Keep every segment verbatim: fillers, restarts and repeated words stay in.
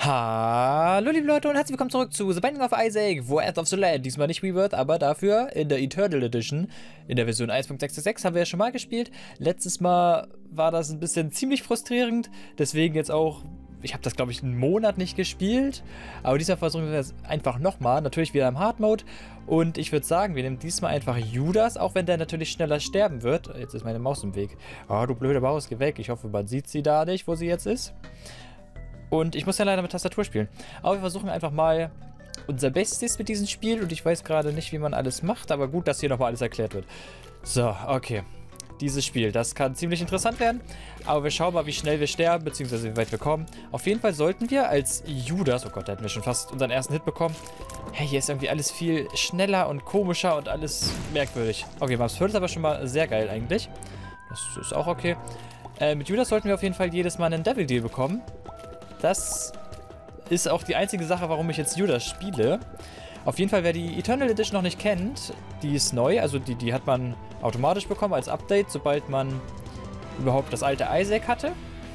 Hallo liebe Leute und herzlich willkommen zurück zu The Binding of Isaac, Wrath of the Land. Diesmal nicht Rebirth, aber dafür in der Eternal Edition. In der Version eins Punkt sechs haben wir ja schon mal gespielt. Letztes Mal war das ein bisschen ziemlich frustrierend, deswegen jetzt auch, ich habe das glaube ich einen Monat nicht gespielt. Aber diesmal versuchen wir es einfach nochmal, natürlich wieder im Hard Mode. Und ich würde sagen, wir nehmen diesmal einfach Judas, auch wenn der natürlich schneller sterben wird. Jetzt ist meine Maus im Weg. Oh, du blöde Maus, geh weg. Ich hoffe, man sieht sie da nicht, wo sie jetzt ist. Und ich muss ja leider mit Tastatur spielen. Aber wir versuchen einfach mal unser Bestes mit diesem Spiel. Und ich weiß gerade nicht, wie man alles macht. Aber gut, dass hier nochmal alles erklärt wird. So, okay. Dieses Spiel, das kann ziemlich interessant werden. Aber wir schauen mal, wie schnell wir sterben, beziehungsweise wie weit wir kommen. Auf jeden Fall sollten wir als Judas... Oh Gott, da hätten wir schon fast unseren ersten Hit bekommen. Hey, hier ist irgendwie alles viel schneller und komischer und alles merkwürdig. Okay, Maps Fürth ist aber schon mal sehr geil eigentlich. Das ist auch okay. Äh, mit Judas sollten wir auf jeden Fall jedes Mal einen Devil Deal bekommen. Das ist auch die einzige Sache, warum ich jetzt Judas spiele. Auf jeden Fall, wer die Eternal Edition noch nicht kennt, die ist neu. Also die, die hat man automatisch bekommen als Update, sobald man überhaupt das alte Isaac hatte.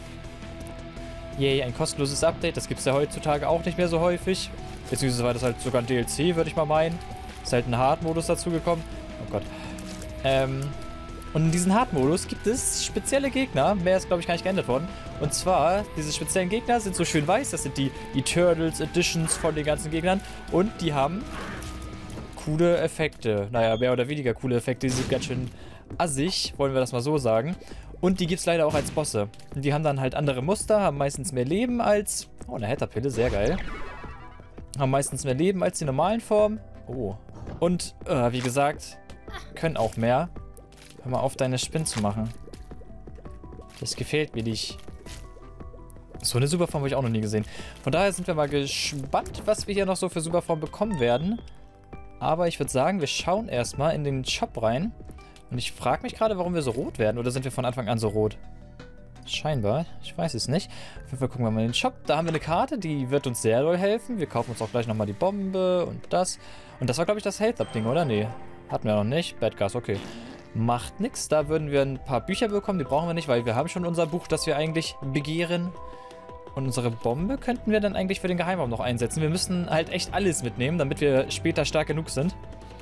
Yay, ein kostenloses Update. Das gibt es ja heutzutage auch nicht mehr so häufig. Beziehungsweise war das halt sogar ein D L C, würde ich mal meinen. Ist halt ein Hard-Modus dazugekommen. Oh Gott. Ähm... Und in diesem Hard-Modus gibt es spezielle Gegner. Mehr ist, glaube ich, gar nicht geändert worden. Und zwar, diese speziellen Gegner sind so schön weiß. Das sind die Eternals Editions von den ganzen Gegnern. Und die haben coole Effekte. Naja, mehr oder weniger coole Effekte. Die sind ganz schön assig, wollen wir das mal so sagen. Und die gibt es leider auch als Bosse. Und die haben dann halt andere Muster, haben meistens mehr Leben als... Oh, eine Hatterpille, sehr geil. Haben meistens mehr Leben als die normalen Formen. Oh. Und, äh, wie gesagt, können auch mehr. Hör mal auf, deine Spin zu machen. Das gefällt mir nicht. So eine Superform habe ich auch noch nie gesehen. Von daher sind wir mal gespannt, was wir hier noch so für Superform bekommen werden. Aber ich würde sagen, wir schauen erstmal in den Shop rein. Und ich frage mich gerade, warum wir so rot werden. Oder sind wir von Anfang an so rot? Scheinbar. Ich weiß es nicht. Auf jeden Fall gucken wir mal in den Shop. Da haben wir eine Karte, die wird uns sehr doll helfen. Wir kaufen uns auch gleich nochmal die Bombe und das. Und das war, glaube ich, das Health-Up-Ding, oder? Nee. Hatten wir noch nicht. Bad Gas, okay. Macht nichts. Da würden wir ein paar Bücher bekommen. Die brauchen wir nicht, weil wir haben schon unser Buch, das wir eigentlich begehren. Und unsere Bombe könnten wir dann eigentlich für den Geheimraum noch einsetzen. Wir müssen halt echt alles mitnehmen, damit wir später stark genug sind.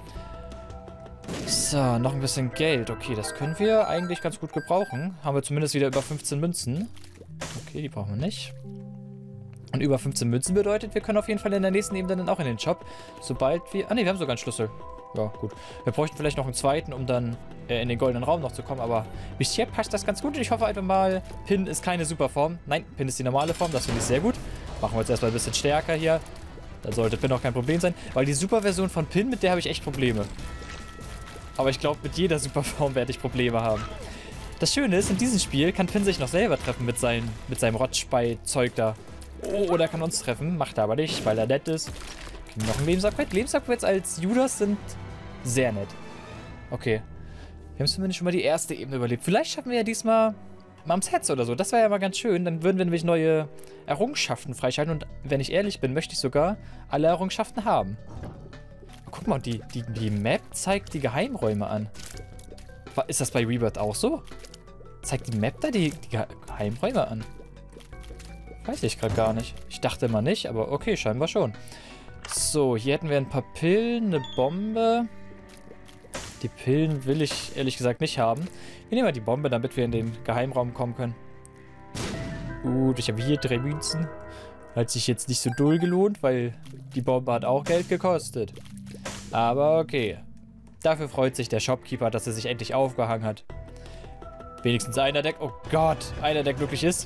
So, noch ein bisschen Geld. Okay, das können wir eigentlich ganz gut gebrauchen. Haben wir zumindest wieder über fünfzehn Münzen. Okay, die brauchen wir nicht. Und über fünfzehn Münzen bedeutet, wir können auf jeden Fall in der nächsten Ebene dann auch in den Shop. Sobald wir... Ah ne, wir haben sogar einen Schlüssel. Ja, gut. Wir bräuchten vielleicht noch einen zweiten, um dann äh, in den goldenen Raum noch zu kommen, aber bisher passt das ganz gut. Ich hoffe einfach mal, Pin ist keine Superform. Nein, Pin ist die normale Form, das finde ich sehr gut. Machen wir jetzt erstmal ein bisschen stärker hier. Dann sollte Pin auch kein Problem sein, weil die Superversion von Pin, mit der habe ich echt Probleme. Aber ich glaube, mit jeder Superform werde ich Probleme haben. Das Schöne ist, in diesem Spiel kann Pin sich noch selber treffen mit, sein, mit seinem Rotschspei-Zeug da. Oh, oder kann uns treffen, macht er aber nicht, weil er nett ist. Noch ein Lebensupgrade. Lebensupgrades als Judas sind sehr nett. Okay. Wir haben zumindest schon mal die erste Ebene überlebt. Vielleicht schaffen wir ja diesmal Mums Herz oder so. Das wäre ja mal ganz schön. Dann würden wir nämlich neue Errungenschaften freischalten. Und wenn ich ehrlich bin, möchte ich sogar alle Errungenschaften haben. Guck mal, die, die, die Map zeigt die Geheimräume an. Ist das bei Rebirth auch so? Zeigt die Map da die, die Geheimräume an? Weiß ich gerade gar nicht. Ich dachte mal nicht, aber okay, scheinbar schon. So, hier hätten wir ein paar Pillen, eine Bombe. Die Pillen will ich ehrlich gesagt nicht haben. Wir nehmen mal die Bombe, damit wir in den Geheimraum kommen können. Gut, ich habe hier drei Münzen. Hat sich jetzt nicht so doll gelohnt, weil die Bombe hat auch Geld gekostet. Aber okay. Dafür freut sich der Shopkeeper, dass er sich endlich aufgehangen hat. Wenigstens einer, der... Oh Gott, einer, der glücklich ist.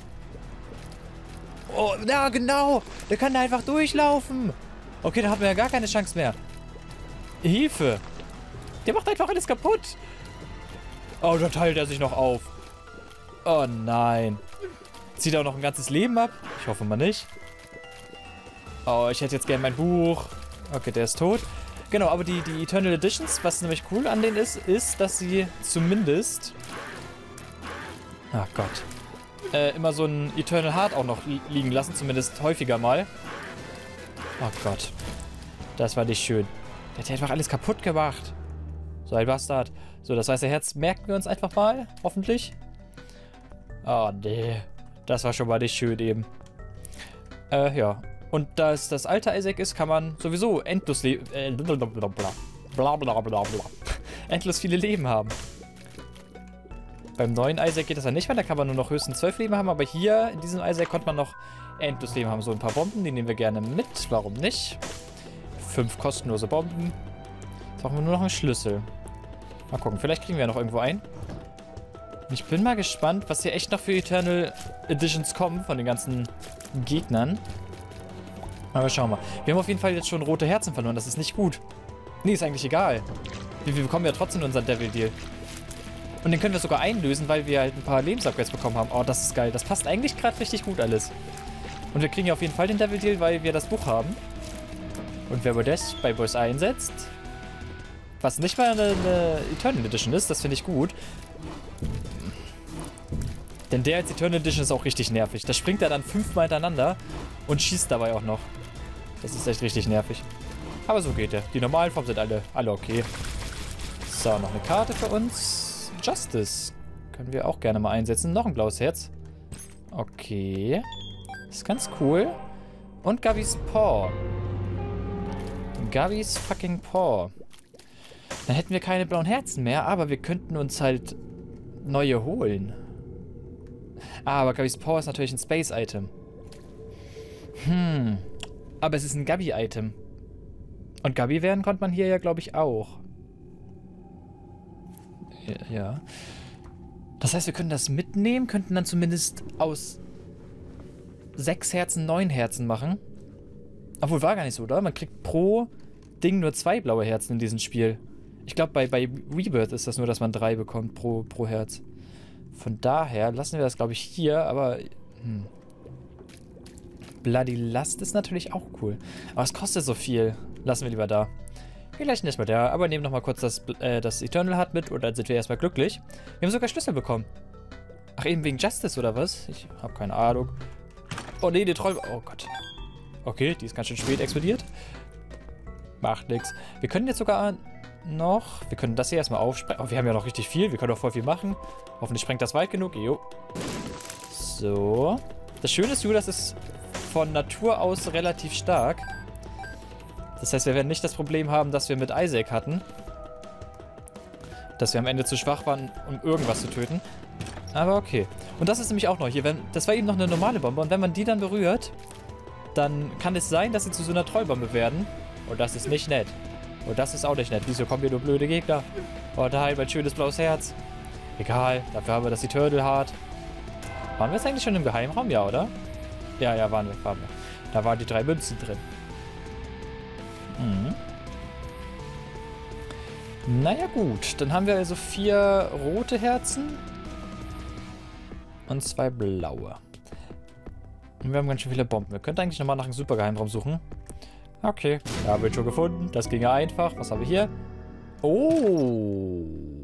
Oh, na genau. Der kann da einfach durchlaufen. Okay, da haben wir ja gar keine Chance mehr. Hilfe. Der macht einfach alles kaputt. Oh, da teilt er sich noch auf. Oh nein. Zieht er auch noch ein ganzes Leben ab? Ich hoffe mal nicht. Oh, ich hätte jetzt gerne mein Buch. Okay, der ist tot. Genau, aber die, die Eternal Editions, was nämlich cool an denen ist, ist, dass sie zumindest... Ach Gott. Äh, immer so ein Eternal Heart auch noch li liegen lassen. Zumindest häufiger mal. Oh Gott. Das war nicht schön. Der hat einfach alles kaputt gemacht. So ein Bastard. So, das weiße Herz merken wir uns einfach mal. Hoffentlich. Oh, nee. Das war schon mal nicht schön eben. Äh, ja. Und da es das alte Isaac ist, kann man sowieso endlos leben. Äh, blablabla. Blablabla. Endlos viele Leben haben. Beim neuen Isaac geht das ja nicht mehr, da kann man nur noch höchstens zwölf Leben haben, aber hier in diesem Isaac konnte man noch endlos Leben haben. So ein paar Bomben, die nehmen wir gerne mit, warum nicht? Fünf kostenlose Bomben. Jetzt brauchen wir nur noch einen Schlüssel. Mal gucken, vielleicht kriegen wir ja noch irgendwo einen. Ich bin mal gespannt, was hier echt noch für Eternal Editions kommen von den ganzen Gegnern. Aber schauen wir. Wir haben auf jeden Fall jetzt schon rote Herzen verloren, das ist nicht gut. Nee, ist eigentlich egal. Wir, wir bekommen ja trotzdem unseren Devil Deal. Und den können wir sogar einlösen, weil wir halt ein paar Lebensupgrades bekommen haben. Oh, das ist geil. Das passt eigentlich gerade richtig gut alles. Und wir kriegen ja auf jeden Fall den Devil Deal, weil wir das Buch haben. Und wer das bei Boss einsetzt, was nicht mal eine, eine Eternal Edition ist, das finde ich gut. Denn der als Eternal Edition ist auch richtig nervig. Da springt er dann fünfmal hintereinander und schießt dabei auch noch. Das ist echt richtig nervig. Aber so geht er. Die normalen Formen sind alle, alle okay. So, noch eine Karte für uns. Justice. Können wir auch gerne mal einsetzen. Noch ein blaues Herz. Okay. Ist ganz cool. Und Gabby's Paw. Gabby's fucking Paw. Dann hätten wir keine blauen Herzen mehr, aber wir könnten uns halt neue holen. Ah, aber Gabby's Paw ist natürlich ein Space-Item. Hm. Aber es ist ein Gabby-Item. Und Gabby werden konnte man hier ja, glaube ich, auch. Ja. Das heißt, wir können das mitnehmen, könnten dann zumindest aus sechs Herzen neun Herzen machen. Obwohl, war gar nicht so, oder? Man kriegt pro Ding nur zwei blaue Herzen in diesem Spiel. Ich glaube, bei, bei Rebirth ist das nur, dass man drei bekommt pro, pro Herz. Von daher lassen wir das, glaube ich, hier, aber... Hm. Bloody Lust ist natürlich auch cool. Aber es kostet so viel. Lassen wir lieber da. Vielleicht nicht mal der, aber nehmen nochmal kurz das, äh, das Eternal Heart mit und dann sind wir erstmal glücklich. Wir haben sogar Schlüssel bekommen. Ach, eben wegen Justice oder was? Ich habe keine Ahnung. Oh nee, die Troll... Oh Gott. Okay, die ist ganz schön spät explodiert. Macht nix. Wir können jetzt sogar noch... Wir können das hier erstmal aufsprengen. Oh, wir haben ja noch richtig viel. Wir können auch voll viel machen. Hoffentlich sprengt das weit genug. Jo. So. Das Schöne ist, Judas ist von Natur aus relativ stark. Das heißt, wir werden nicht das Problem haben, das wir mit Isaac hatten. Dass wir am Ende zu schwach waren, um irgendwas zu töten. Aber okay. Und das ist nämlich auch noch hier. Wenn, das war eben noch eine normale Bombe. Und wenn man die dann berührt, dann kann es sein, dass sie zu so einer Trollbombe werden. Und das ist nicht nett. Und das ist auch nicht nett. Wieso kommen hier nur blöde Gegner? Oh nein, mein schönes blaues Herz. Egal, dafür haben wir das Eternal Heart. Waren wir jetzt eigentlich schon im Geheimraum? Ja, oder? Ja, ja, waren wir, waren wir. Da waren die drei Münzen drin. Mhm. Naja gut, dann haben wir also vier rote Herzen und zwei blaue. Und wir haben ganz schön viele Bomben. Wir könnten eigentlich nochmal nach einem super Geheimraum suchen. Okay, da haben wir schon gefunden. Das ging ja einfach. Was haben wir hier? Oh.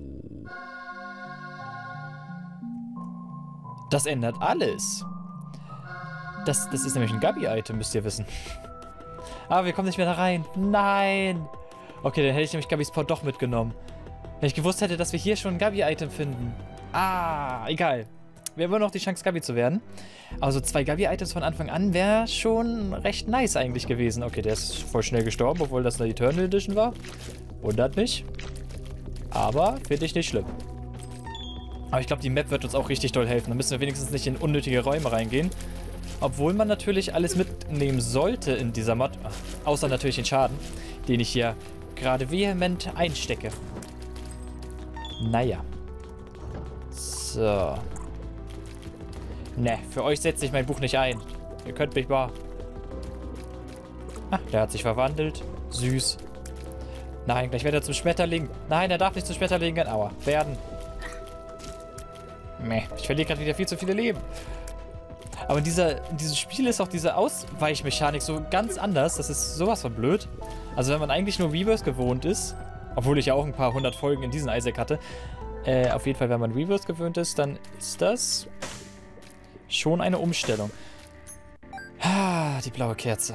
Das ändert alles. Das, das ist nämlich ein Gabby-Item, müsst ihr wissen. Aber wir kommen nicht mehr da rein. Nein. Okay, dann hätte ich nämlich Gabby's Paw doch mitgenommen. Wenn ich gewusst hätte, dass wir hier schon ein Gabby-Item finden. Ah, egal. Wir haben immer noch die Chance, Gabby zu werden. Also zwei Gabby-Items von Anfang an wäre schon recht nice eigentlich gewesen. Okay, der ist voll schnell gestorben, obwohl das eine Eternal Edition war. Wundert mich. Aber finde ich nicht schlimm. Aber ich glaube, die Map wird uns auch richtig doll helfen. Dann müssen wir wenigstens nicht in unnötige Räume reingehen. Obwohl man natürlich alles mitnehmen sollte in dieser Mod. Außer natürlich den Schaden, den ich hier gerade vehement einstecke. Naja. So. Ne, für euch setze ich mein Buch nicht ein. Ihr könnt mich mal... Ah, der hat sich verwandelt. Süß. Nein, gleich wird er zum Schmetterling. Nein, er darf nicht zum Schmetterling. Aua, werden. Meh, ich verliere gerade wieder viel zu viele Leben. Aber in, dieser, in diesem Spiel ist auch diese Ausweichmechanik so ganz anders. Das ist sowas von blöd. Also wenn man eigentlich nur Rebirth gewohnt ist, obwohl ich ja auch ein paar hundert Folgen in diesem Isaac hatte, äh, auf jeden Fall, wenn man Rebirth gewöhnt ist, dann ist das schon eine Umstellung. Ah, die blaue Kerze.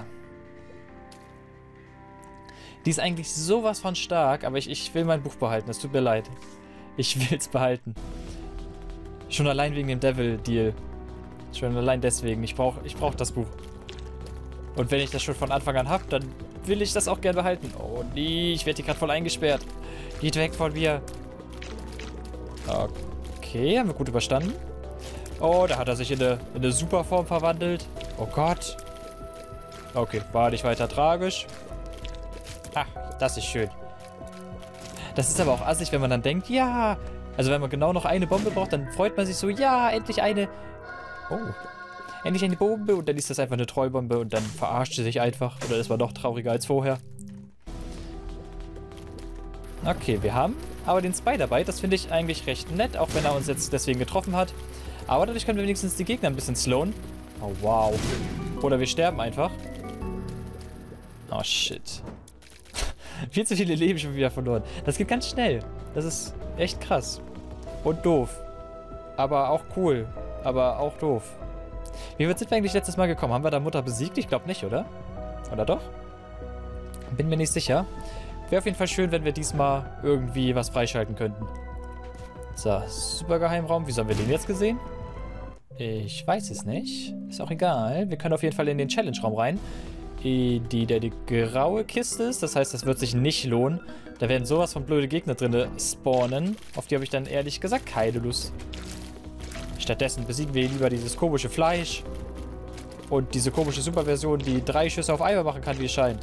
Die ist eigentlich sowas von stark, aber ich, ich will mein Buch behalten. Es tut mir leid. Ich will es behalten. Schon allein wegen dem Devil-Deal. Schon allein deswegen. Ich brauche ich brauch das Buch. Und wenn ich das schon von Anfang an habe, dann will ich das auch gern behalten. Oh nee, ich werde hier gerade voll eingesperrt. Geht weg von mir. Okay, haben wir gut überstanden. Oh, da hat er sich in eine, in eine Superform verwandelt. Oh Gott. Okay, war nicht weiter tragisch. Ach, das ist schön. Das ist aber auch assig, wenn man dann denkt, ja. Also wenn man genau noch eine Bombe braucht, dann freut man sich so, ja, endlich eine. Oh. Endlich eine Bombe und dann ist das einfach eine Trollbombe und dann verarscht sie sich einfach. Oder ist man doch trauriger als vorher. Okay, wir haben aber den Spider-Bite. Das finde ich eigentlich recht nett, auch wenn er uns jetzt deswegen getroffen hat. Aber dadurch können wir wenigstens die Gegner ein bisschen slowen. Oh, wow. Oder wir sterben einfach. Oh, shit. Viel zu viele Leben schon wieder verloren. Das geht ganz schnell. Das ist echt krass. Und doof. Aber auch cool. Aber auch doof. Wie weit sind wir eigentlich letztes Mal gekommen? Haben wir da Mutter besiegt? Ich glaube nicht, oder? Oder doch? Bin mir nicht sicher. Wäre auf jeden Fall schön, wenn wir diesmal irgendwie was freischalten könnten. So, super Geheimraum. Wieso haben wir den jetzt gesehen? Ich weiß es nicht. Ist auch egal. Wir können auf jeden Fall in den Challenge-Raum rein. Die, die, der die graue Kiste ist. Das heißt, das wird sich nicht lohnen. Da werden sowas von blöde Gegner drin spawnen. Auf die habe ich dann ehrlich gesagt keine Lust. Stattdessen besiegen wir lieber dieses komische Fleisch. Und diese komische Superversion, die drei Schüsse auf einmal machen kann, wie es scheint.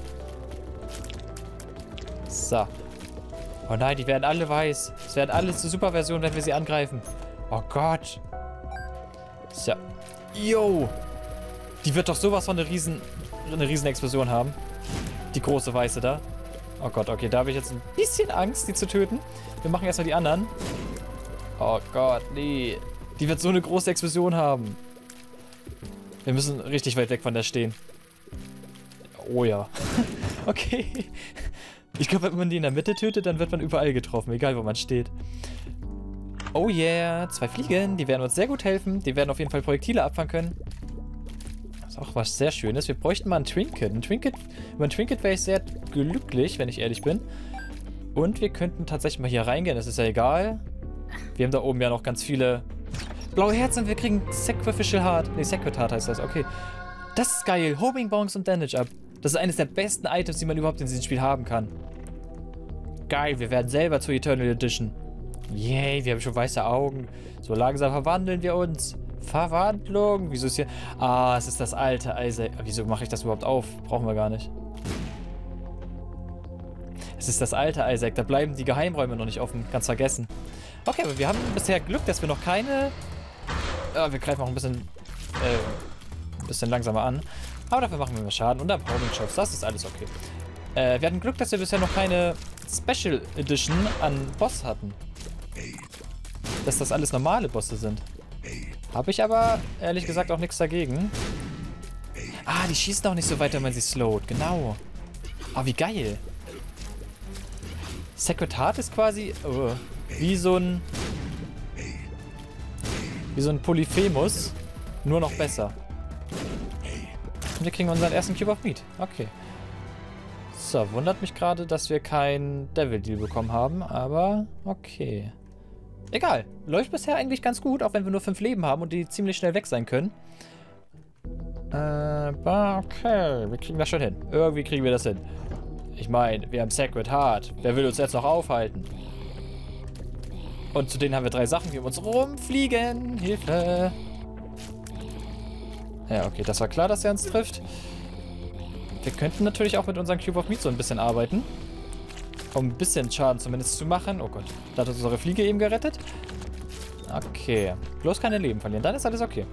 So. Oh nein, die werden alle weiß. Es werden alle zur Superversion, wenn wir sie angreifen. Oh Gott. So. Yo. Die wird doch sowas von eine riesen, eine riesen Explosion haben. Die große weiße da. Oh Gott, okay, da habe ich jetzt ein bisschen Angst, die zu töten. Wir machen erstmal die anderen. Oh Gott, nee. Die wird so eine große Explosion haben. Wir müssen richtig weit weg von der stehen. Oh ja. Okay. Ich glaube, wenn man die in der Mitte tötet, dann wird man überall getroffen. Egal, wo man steht. Oh yeah. Zwei Fliegen. Die werden uns sehr gut helfen. Die werden auf jeden Fall Projektile abfangen können. Das ist auch was sehr Schönes. Wir bräuchten mal ein Trinket. Ein Trinket. Über ein Trinket wäre ich sehr glücklich, wenn ich ehrlich bin. Und wir könnten tatsächlich mal hier reingehen. Das ist ja egal. Wir haben da oben ja noch ganz viele blaue Herzen und wir kriegen Sacrificial Heart. Ne, Sacred Heart heißt das. Okay. Das ist geil. Homing Bonks und Damage Up. Das ist eines der besten Items, die man überhaupt in diesem Spiel haben kann. Geil, wir werden selber zur Eternal Edition. Yay, wir haben schon weiße Augen. So langsam verwandeln wir uns. Verwandlung. Wieso ist hier... Ah, es ist das alte Isaac. Wieso mache ich das überhaupt auf? Brauchen wir gar nicht. Es ist das alte Isaac. Da bleiben die Geheimräume noch nicht offen. Ganz vergessen. Okay, aber wir haben bisher Glück, dass wir noch keine... Ja, wir greifen auch ein bisschen... Äh, ein bisschen langsamer an. Aber dafür machen wir mehr Schaden und dann Homing Shots. Das ist alles okay. Äh, wir hatten Glück, dass wir bisher noch keine Special Edition an Boss hatten. Dass das alles normale Bosse sind. Habe ich aber ehrlich gesagt auch nichts dagegen. Ah, die schießen auch nicht so weit, wenn man sie slowt. Genau. Ah, wie geil. Sacred Heart ist quasi oh, wie so ein... Wie so ein Polyphemus. Nur noch besser. Und wir kriegen unseren ersten Cube of Meat. Okay. So, wundert mich gerade, dass wir kein Devil Deal bekommen haben, aber okay. Egal. Läuft bisher eigentlich ganz gut, auch wenn wir nur fünf Leben haben und die ziemlich schnell weg sein können. Aber okay, wir kriegen das schon hin. Irgendwie kriegen wir das hin. Ich meine, wir haben Sacred Heart. Wer will uns jetzt noch aufhalten? Und zu denen haben wir drei Sachen, die um uns rumfliegen. Hilfe! Ja, okay, das war klar, dass er uns trifft. Wir könnten natürlich auch mit unserem Cube of Meat so ein bisschen arbeiten. Um ein bisschen Schaden zumindest zu machen. Oh Gott, da hat uns unsere Fliege eben gerettet. Okay, bloß keine Leben verlieren, dann ist alles okay.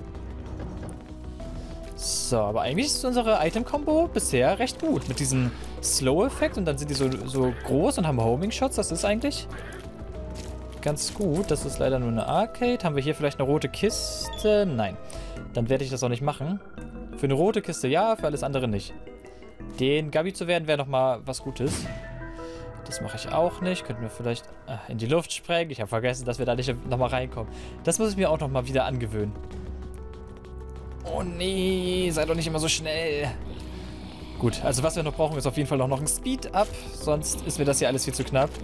So, aber eigentlich ist unsere Item-Combo bisher recht gut. Mit diesem Slow-Effekt und dann sind die so, so groß und haben Homing-Shots. Das ist eigentlich ganz gut. Das ist leider nur eine Arcade. Haben wir hier vielleicht eine rote Kiste? Nein. Dann werde ich das auch nicht machen. Für eine rote Kiste ja, für alles andere nicht. Den Gabi zu werden wäre nochmal was Gutes. Das mache ich auch nicht. Könnten wir vielleicht ah, in die Luft sprengen. Ich habe vergessen, dass wir da nicht nochmal reinkommen. Das muss ich mir auch nochmal wieder angewöhnen. Oh nee, sei doch nicht immer so schnell. Gut, also was wir noch brauchen, ist auf jeden Fall noch, noch ein Speed-Up. Sonst ist mir das hier alles viel zu knapp.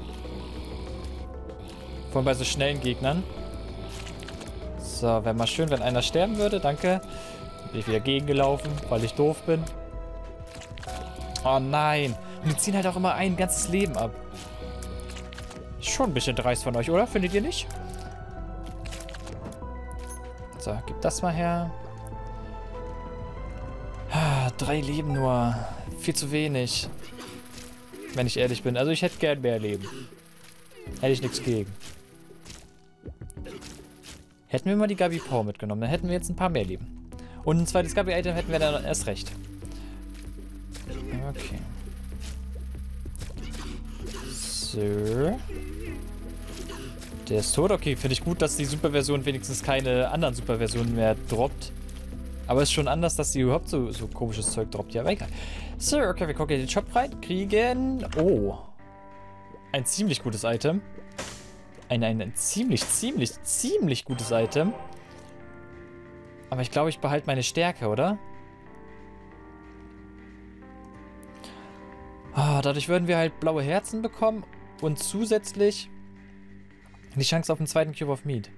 Vor allem bei so schnellen Gegnern. So, wäre mal schön, wenn einer sterben würde. Danke. Bin ich wieder gegengelaufen, weil ich doof bin. Oh nein. Und die ziehen halt auch immer ein ganzes Leben ab. Schon ein bisschen dreist von euch, oder? Findet ihr nicht? So, gib das mal her. Ah, drei Leben nur. Viel zu wenig. Wenn ich ehrlich bin. Also ich hätte gern mehr Leben. Hätte ich nichts gegen. Hätten wir mal die Gabi Power mitgenommen, dann hätten wir jetzt ein paar mehr Leben. Und ein zweites Gabi-Item hätten wir dann erst recht. Okay. So. Der ist tot. Okay, finde ich gut, dass die Superversion wenigstens keine anderen Superversionen mehr droppt. Aber es ist schon anders, dass sie überhaupt so, so komisches Zeug droppt. Ja, aber egal. So, okay, wir gucken in den Shop rein. Kriegen... Oh. Ein ziemlich gutes Item. Ein, ein, ein ziemlich, ziemlich, ziemlich gutes Item. Aber ich glaube, ich behalte meine Stärke, oder? Ah, dadurch würden wir halt blaue Herzen bekommen. Und zusätzlich die Chance auf einen zweiten Cube of Meat.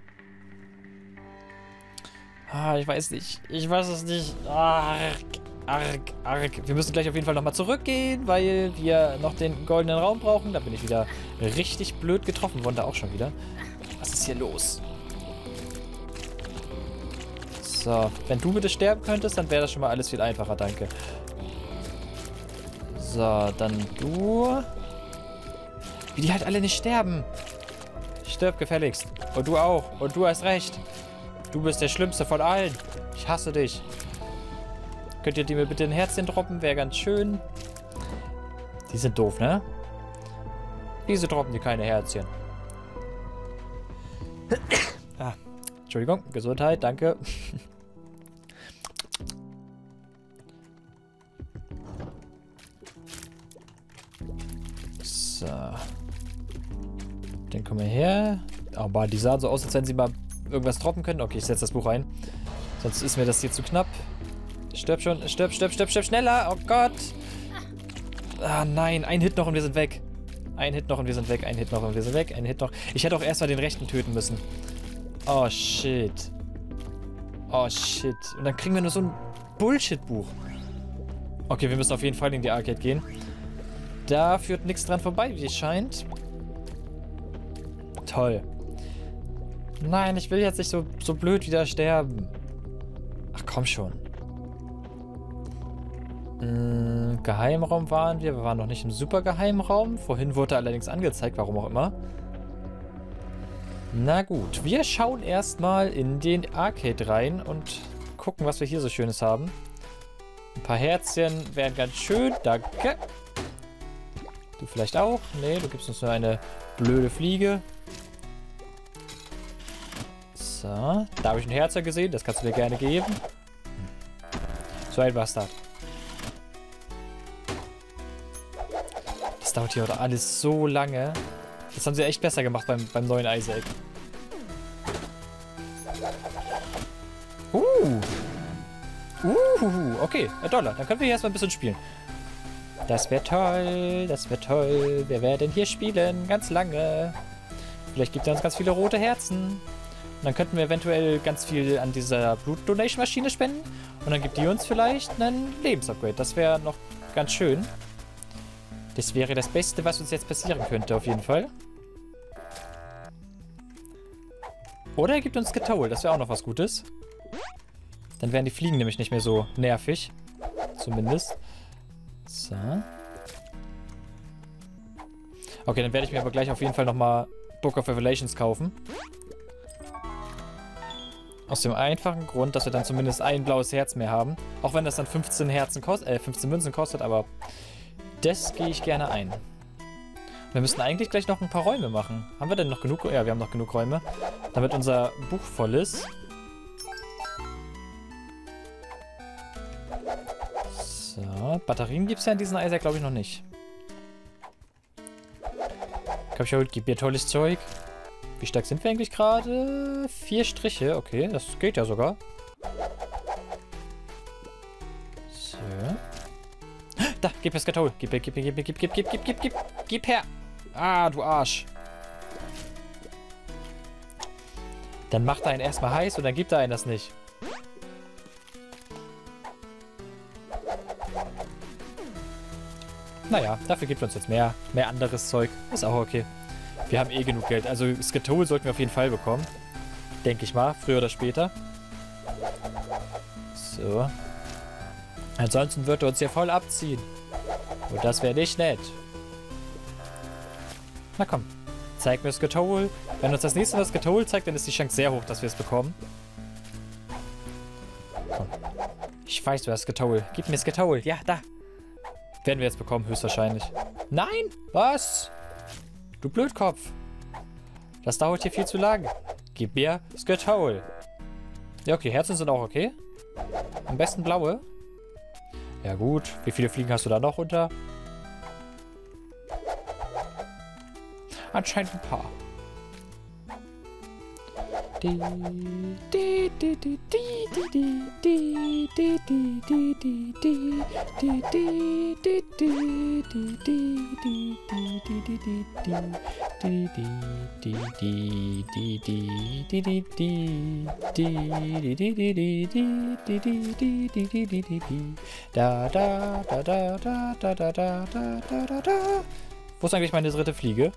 Ah, ich weiß nicht. Ich weiß es nicht. Arg, arg, arg. Wir müssen gleich auf jeden Fall nochmal zurückgehen, weil wir noch den goldenen Raum brauchen. Da bin ich wieder richtig blöd getroffen worden, da auch schon wieder. Was ist hier los? So, wenn du bitte sterben könntest, dann wäre das schon mal alles viel einfacher, danke. So, dann du. Wie die halt alle nicht sterben. Stirb gefälligst. Und du auch. Und du hast recht. Du bist der Schlimmste von allen. Ich hasse dich. Könnt ihr die mir bitte ein Herzchen droppen? Wäre ganz schön. Die sind doof, ne? Wieso droppen die keine Herzchen? Ah, Entschuldigung. Gesundheit, danke. So. Dann kommen wir her. Aber die sahen so aus, als wenn sie mal irgendwas droppen können. Okay, ich setze das Buch ein. Sonst ist mir das hier zu knapp. Stirb schon. Stirb, stirb, stirb, stirb. Schneller. Oh Gott. Ah, nein. Ein Hit noch und wir sind weg. Ein Hit noch und wir sind weg. Ein Hit noch und wir sind weg. Ein Hit noch. Ich hätte auch erstmal den rechten töten müssen. Oh, shit. Oh, shit. Und dann kriegen wir nur so ein Bullshit-Buch. Okay, wir müssen auf jeden Fall in die Arcade gehen. Da führt nichts dran vorbei, wie es scheint. Toll. Nein, ich will jetzt nicht so, so blöd wieder sterben. Ach, komm schon. Hm, Geheimraum waren wir. Wir waren noch nicht im Supergeheimraum. Vorhin wurde er allerdings angezeigt, warum auch immer. Na gut, wir schauen erstmal in den Arcade rein und gucken, was wir hier so Schönes haben. Ein paar Herzchen wären ganz schön. Danke. Du vielleicht auch? Nee, du gibst uns nur eine blöde Fliege. So, da habe ich ein Herz gesehen. Das kannst du mir gerne geben. So ein Bastard. Das dauert hier oder alles so lange. Das haben sie echt besser gemacht beim, beim neuen Isaac. Uh. Uh, okay. Ein Dollar. Dann können wir hier erstmal ein bisschen spielen. Das wäre toll. Das wäre toll. Wir werden hier spielen. Ganz lange. Vielleicht gibt er uns ganz viele rote Herzen. Und dann könnten wir eventuell ganz viel an dieser Blut-Donation-Maschine spenden. Und dann gibt die uns vielleicht einen Lebensupgrade. Das wäre noch ganz schön. Das wäre das Beste, was uns jetzt passieren könnte, auf jeden Fall. Oder er gibt uns Getowel. Das wäre auch noch was Gutes. Dann wären die Fliegen nämlich nicht mehr so nervig. Zumindest. So. Okay, dann werde ich mir aber gleich auf jeden Fall nochmal Book of Revelations kaufen. Aus dem einfachen Grund, dass wir dann zumindest ein blaues Herz mehr haben. Auch wenn das dann fünfzehn Herzen kostet, äh, fünfzehn Münzen kostet, aber das gehe ich gerne ein. Wir müssen eigentlich gleich noch ein paar Räume machen. Haben wir denn noch genug? Ja, wir haben noch genug Räume. Damit unser Buch voll ist. So, Batterien gibt es ja in diesem Isaac, glaube ich, noch nicht. Komm schon, gib mir tolles Zeug. Wie stark sind wir eigentlich gerade? Vier Striche, okay, das geht ja sogar. So. Da, gib mir das Getowel. Gib, gib, gib, gib, gib, gib, gib, gib, gib, gib, gib, gib her. Ah, du Arsch. Dann macht er einen erstmal heiß und dann gibt er einen das nicht. Naja, dafür gibt uns jetzt mehr, mehr anderes Zeug. Ist auch okay. Wir haben eh genug Geld. Also Skittle sollten wir auf jeden Fall bekommen. Denke ich mal, früher oder später. So. Ansonsten wird er uns hier voll abziehen. Und das wäre nicht nett. Na komm, zeig mir Skittle. Wenn uns das nächste Mal Skittle zeigt, dann ist die Chance sehr hoch, dass wir es bekommen. Komm. Ich weiß, du hast Skittle. Gib mir Skittle. Ja, da. Werden wir jetzt bekommen, höchstwahrscheinlich. Nein! Was? Du Blödkopf. Das dauert hier viel zu lang. Gib mir Skittle. Ja, okay, Herzen sind auch okay. Am besten blaue. Ja gut. Wie viele Fliegen hast du da noch unter? Anscheinend ein paar. Da da da da da da da da da da. Wo ist eigentlich meine dritte Fliege?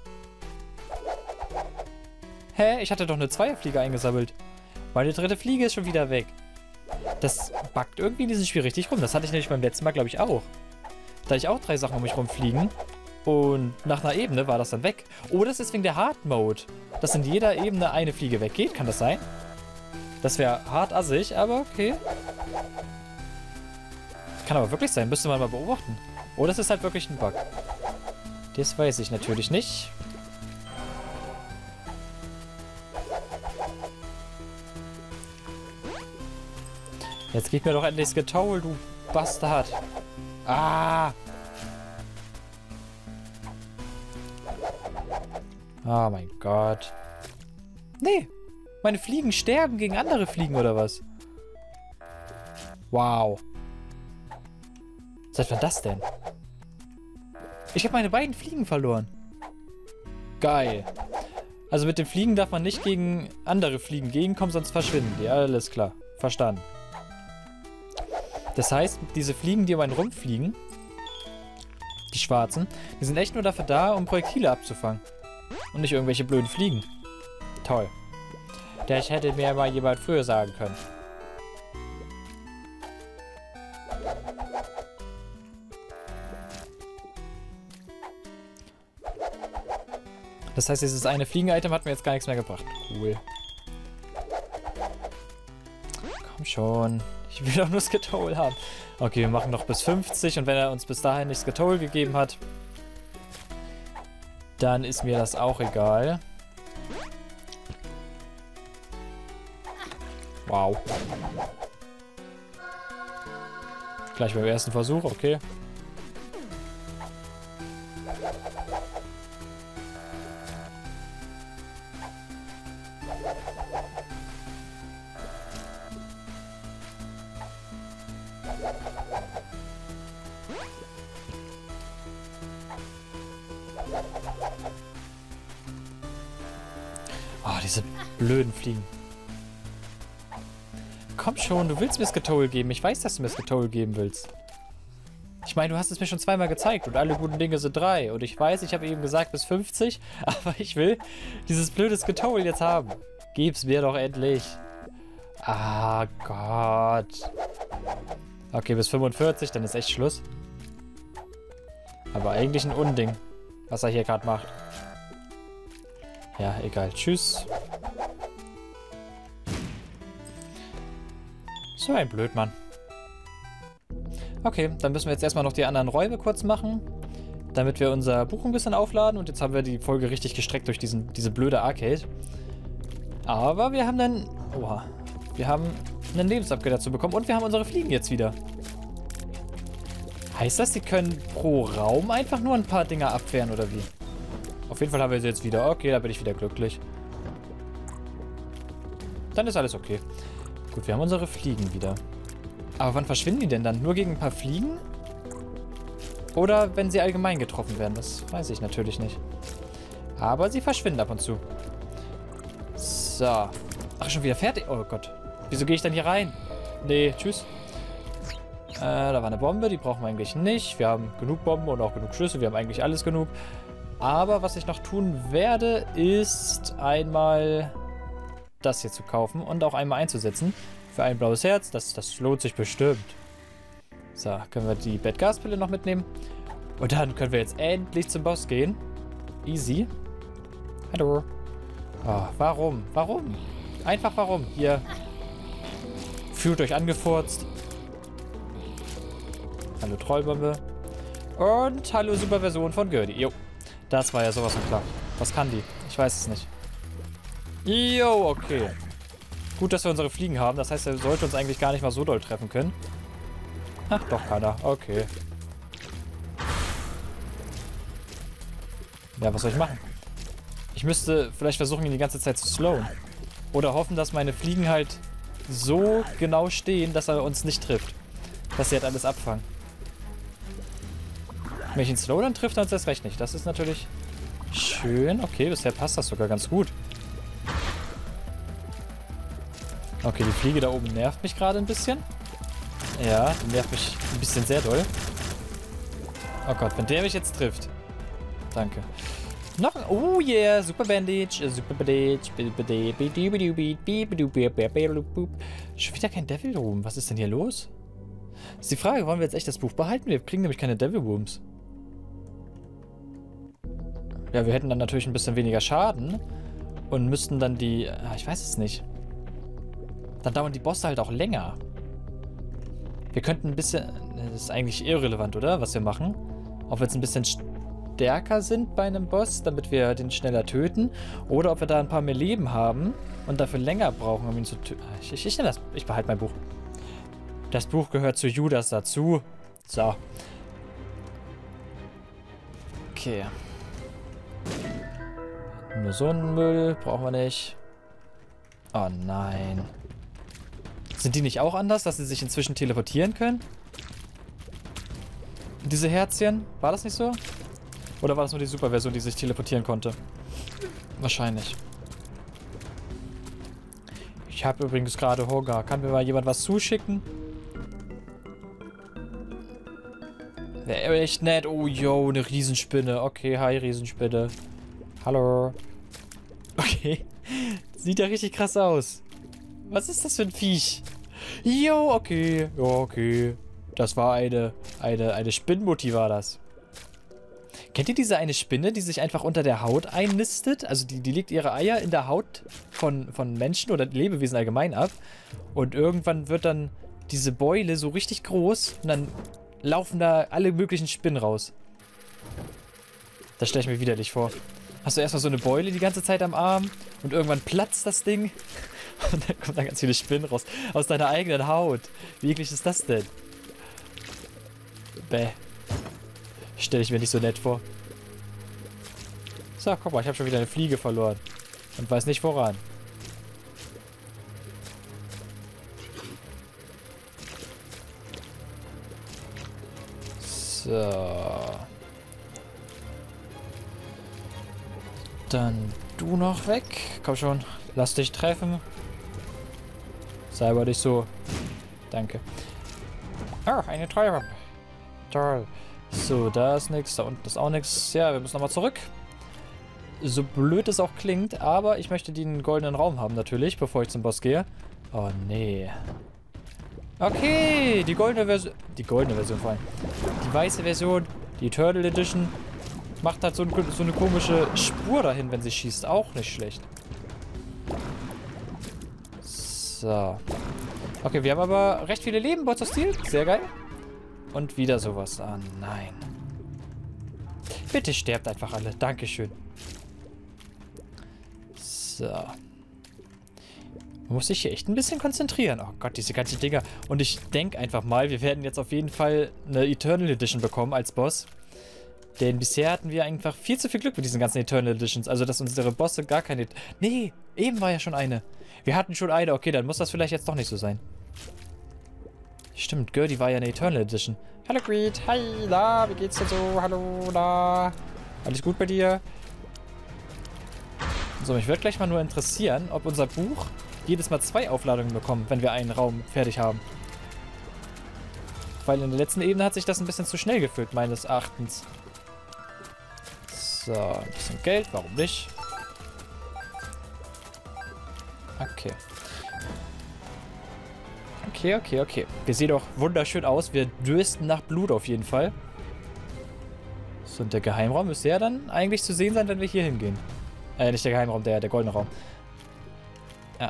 Hä? Ich hatte doch eine Zweierfliege eingesammelt. Meine dritte Fliege ist schon wieder weg. Das buggt irgendwie in diesem Spiel richtig rum. Das hatte ich nämlich beim letzten Mal, glaube ich, auch. Da hatte ich auch drei Sachen um mich rumfliegen. Und nach einer Ebene war das dann weg. Oh, das ist wegen der Hard Mode. Dass in jeder Ebene eine Fliege weggeht. Kann das sein? Das wäre hart assig, aber okay. Kann aber wirklich sein. Müsste man mal beobachten. Oh, das ist halt wirklich ein Bug. Das weiß ich natürlich nicht. Jetzt gib mir doch endlich Skittle, du Bastard. Ah! Oh mein Gott. Nee. Meine Fliegen sterben gegen andere Fliegen, oder was? Wow. Seit wann das denn? Ich habe meine beiden Fliegen verloren. Geil. Also mit den Fliegen darf man nicht gegen andere Fliegen gegenkommen, sonst verschwinden die. Alles klar. Verstanden. Das heißt, diese Fliegen, die um einen rumfliegen, die schwarzen, die sind echt nur dafür da, um Projektile abzufangen. Und nicht irgendwelche blöden Fliegen. Toll. Das hätte mir mal jemand früher sagen können. Das heißt, dieses eine Fliegen-Item hat mir jetzt gar nichts mehr gebracht. Cool. Komm schon. Ich will doch nur Skittle haben. Okay, wir machen noch bis fünfzig und wenn er uns bis dahin nicht Skittle gegeben hat, dann ist mir das auch egal. Wow. Gleich beim ersten Versuch, okay. Oh, diese blöden Fliegen. Komm schon, du willst mir Skittle geben. Ich weiß, dass du mir Skittle geben willst. Ich meine, du hast es mir schon zweimal gezeigt und alle guten Dinge sind drei. Und ich weiß, ich habe eben gesagt bis fünfzig, aber ich will dieses blöde Skittle jetzt haben. Gib's mir doch endlich. Ah, Gott. Okay, bis fünfundvierzig, dann ist echt Schluss. Aber eigentlich ein Unding, was er hier gerade macht. Ja, egal. Tschüss. So ein Blödmann. Okay, dann müssen wir jetzt erstmal noch die anderen Räume kurz machen, damit wir unser Buch ein bisschen aufladen. Und jetzt haben wir die Folge richtig gestreckt durch diesen, diese blöde Arcade. Aber wir haben dann... Oha. Wir haben einen Lebensupgrade dazu bekommen und wir haben unsere Fliegen jetzt wieder. Heißt das, sie können pro Raum einfach nur ein paar Dinger abwehren, oder wie? Auf jeden Fall haben wir sie jetzt wieder. Okay, da bin ich wieder glücklich. Dann ist alles okay. Gut, wir haben unsere Fliegen wieder. Aber wann verschwinden die denn dann? Nur gegen ein paar Fliegen? Oder wenn sie allgemein getroffen werden? Das weiß ich natürlich nicht. Aber sie verschwinden ab und zu. So. Ach, schon wieder fertig? Oh Gott. Wieso gehe ich dann hier rein? Nee, tschüss. Äh, da war eine Bombe, die brauchen wir eigentlich nicht. Wir haben genug Bomben und auch genug Schlüssel. Wir haben eigentlich alles genug. Aber was ich noch tun werde, ist einmal das hier zu kaufen und auch einmal einzusetzen. Für ein blaues Herz. Das, das lohnt sich bestimmt. So, können wir die Bettgaspille noch mitnehmen. Und dann können wir jetzt endlich zum Boss gehen. Easy. Hallo. Oh, warum? Warum? Einfach warum? Hier. Fühlt euch angefurzt. Hallo Trollbombe. Und hallo Superversion von Gertie. Jo. Das war ja sowas von klar. Was kann die? Ich weiß es nicht. Jo, okay. Gut, dass wir unsere Fliegen haben. Das heißt, er sollte uns eigentlich gar nicht mal so doll treffen können. Ach, doch kann er. Okay. Ja, was soll ich machen? Ich müsste vielleicht versuchen, ihn die ganze Zeit zu slowen. Oder hoffen, dass meine Fliegen halt so genau stehen, dass er uns nicht trifft. Dass sie halt alles abfangen. Wenn ich ihn slow, dann trifft er uns erst recht nicht. Das ist natürlich schön. Okay, bisher passt das sogar ganz gut. Okay, die Fliege da oben nervt mich gerade ein bisschen. Ja, die nervt mich ein bisschen sehr doll. Oh Gott, wenn der mich jetzt trifft. Danke. Noch ein... Oh yeah, Super Bandage. Super Bandage. Schon wieder kein Devil Room. Was ist denn hier los? Ist die Frage, wollen wir jetzt echt das Buch behalten? Wir kriegen nämlich keine Devil Rooms. Ja, wir hätten dann natürlich ein bisschen weniger Schaden. Und müssten dann die... Ich weiß es nicht. Dann dauern die Bosse halt auch länger. Wir könnten ein bisschen... Das ist eigentlich irrelevant, oder? Was wir machen. Ob wir jetzt ein bisschen stärker sind bei einem Boss, damit wir den schneller töten. Oder ob wir da ein paar mehr Leben haben und dafür länger brauchen, um ihn zu töten. Ich, ich, ich, das, ich behalte mein Buch. Das Buch gehört zu Judas dazu. So. Okay. Nur so einen Müll brauchen wir nicht. Oh nein. Sind die nicht auch anders, dass sie sich inzwischen teleportieren können? Diese Herzchen? War das nicht so? Oder war das nur die Superversion, die sich teleportieren konnte? Wahrscheinlich. Ich habe übrigens gerade Hunger. Kann mir mal jemand was zuschicken? Wäre echt nett. Oh, yo, eine Riesenspinne. Okay, hi, Riesenspinne. Hallo. Okay. Sieht ja richtig krass aus. Was ist das für ein Viech? Jo, okay. Ja, okay. Das war eine, eine, eine Spinnmutti war das. Kennt ihr diese eine Spinne, die sich einfach unter der Haut einnistet? Also die, die legt ihre Eier in der Haut von, von Menschen oder Lebewesen allgemein ab. Und irgendwann wird dann diese Beule so richtig groß und dann laufen da alle möglichen Spinnen raus. Das stelle ich mir widerlich vor. Hast du erstmal so eine Beule die ganze Zeit am Arm und irgendwann platzt das Ding und dann kommen da ganz viele Spinnen raus. Aus deiner eigenen Haut. Wie eklig ist das denn? Bäh. Stelle ich mir nicht so nett vor. So, guck mal, ich habe schon wieder eine Fliege verloren. Und weiß nicht woran. So. Dann du noch weg. Komm schon, lass dich treffen. Sei aber nicht so. Danke. Oh, eine Träume. Toll. So, da ist nichts, da unten ist auch nichts. Ja, wir müssen nochmal zurück. So blöd es auch klingt, aber ich möchte den goldenen Raum haben natürlich, bevor ich zum Boss gehe. Oh, nee. Okay, die goldene Version. Die goldene Version vor allem. Die weiße Version, die Turtle Edition, macht halt so, ein, so eine komische Spur dahin, wenn sie schießt. Auch nicht schlecht. So. Okay, wir haben aber recht viele Leben, Bots of Steel. Sehr geil. Und wieder sowas. Ah, nein. Bitte sterbt einfach alle. Dankeschön. So. Man muss sich hier echt ein bisschen konzentrieren. Oh Gott, diese ganzen Dinger. Und ich denke einfach mal, wir werden jetzt auf jeden Fall eine Eternal Edition bekommen als Boss. Denn bisher hatten wir einfach viel zu viel Glück mit diesen ganzen Eternal Editions. Also, dass unsere Bosse gar keine... Nee, eben war ja schon eine. Wir hatten schon eine. Okay, dann muss das vielleicht jetzt doch nicht so sein. Stimmt, Gertie war ja eine Eternal Edition. Hallo Greed, hi, da, wie geht's dir so? Hallo, da. Alles gut bei dir? So, mich würde gleich mal nur interessieren, ob unser Buch jedes Mal zwei Aufladungen bekommt, wenn wir einen Raum fertig haben. Weil in der letzten Ebene hat sich das ein bisschen zu schnell gefüllt, meines Erachtens. So, ein bisschen Geld, warum nicht? Okay. Okay, okay, okay. Wir sehen doch wunderschön aus. Wir dürsten nach Blut auf jeden Fall. So, und der Geheimraum müsste ja dann eigentlich zu sehen sein, wenn wir hier hingehen. Äh, nicht der Geheimraum, der, der goldene Raum. Ja.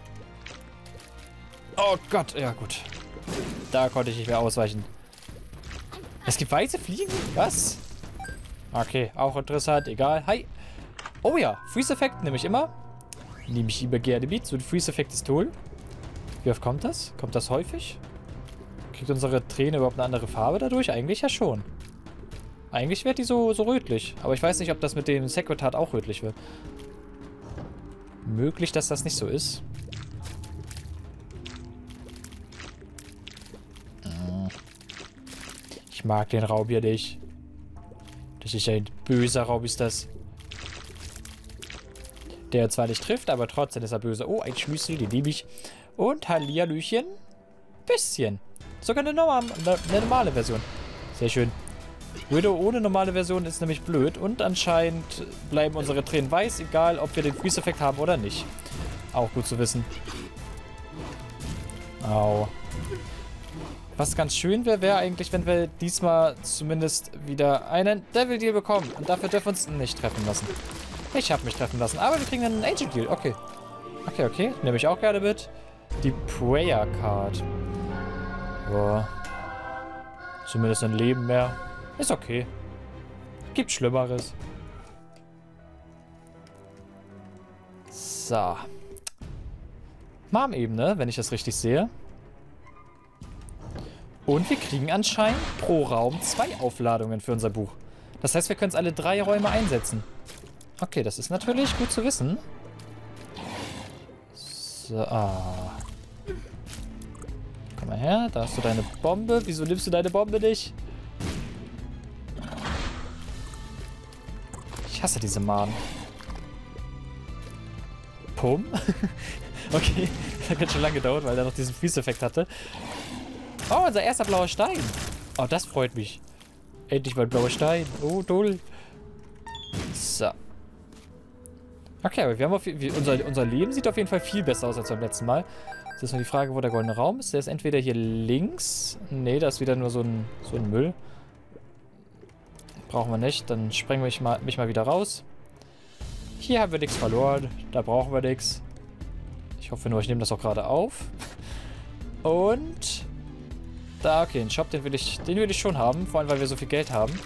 Oh Gott, ja gut. Da konnte ich nicht mehr ausweichen. Es gibt weiße Fliegen? Was? Okay, auch interessant. Egal. Hi. Oh ja, Freeze-Effekt nehme ich immer. Nehme ich immer gerne mit. So ein Freeze-Effekt ist toll. Wie oft kommt das? Kommt das häufig? Kriegt unsere Träne überhaupt eine andere Farbe dadurch? Eigentlich ja schon. Eigentlich wird die so, so rötlich. Aber ich weiß nicht, ob das mit dem Sekretariat auch rötlich wird. Möglich, dass das nicht so ist. Ich mag den Raum hier nicht. Das ist ein böser Raum, ist das. Der zwar nicht trifft, aber trotzdem ist er böse. Oh, ein Schlüssel, den nehme ich. Und Hallihallöchen. Bisschen. Sogar eine normale, eine normale Version. Sehr schön. Widow ohne normale Version ist nämlich blöd. Und anscheinend bleiben unsere Tränen weiß, egal ob wir den Freeze-Effekt haben oder nicht. Auch gut zu wissen. Au. Was ganz schön wäre, wäre eigentlich, wenn wir diesmal zumindest wieder einen Devil Deal bekommen. Und dafür dürfen wir uns nicht treffen lassen. Ich habe mich treffen lassen, aber wir kriegen einen Angel Deal. Okay. Okay, okay. Nehme ich auch gerne mit. Die Prayer Card. Boah. Zumindest ein Leben mehr. Ist okay. Gibt Schlimmeres. So. Mom-Ebene, wenn ich das richtig sehe. Und wir kriegen anscheinend pro Raum zwei Aufladungen für unser Buch. Das heißt, wir können es alle drei Räume einsetzen. Okay, das ist natürlich gut zu wissen. So, ah. Komm mal her, da hast du deine Bombe. Wieso nimmst du deine Bombe nicht? Ich hasse diese Mahnen. Pum. Okay, das hat ganz schön lange gedauert, weil er noch diesen Freeze-Effekt hatte. Oh, unser erster blauer Stein. Oh, das freut mich. Endlich mal blauer Stein. Oh, toll. So. Okay, aber wir haben auf, wir, unser, unser Leben sieht auf jeden Fall viel besser aus als beim letzten Mal. Jetzt ist nur die Frage, wo der goldene Raum ist. Der ist entweder hier links. Nee, da ist wieder nur so ein, so ein Müll. Brauchen wir nicht. Dann sprengen wir mich mal, mich mal wieder raus. Hier haben wir nichts verloren. Da brauchen wir nichts. Ich hoffe nur, ich nehme das auch gerade auf. Und da, okay, den Shop, den will ich, den will ich schon haben. Vor allem, weil wir so viel Geld haben.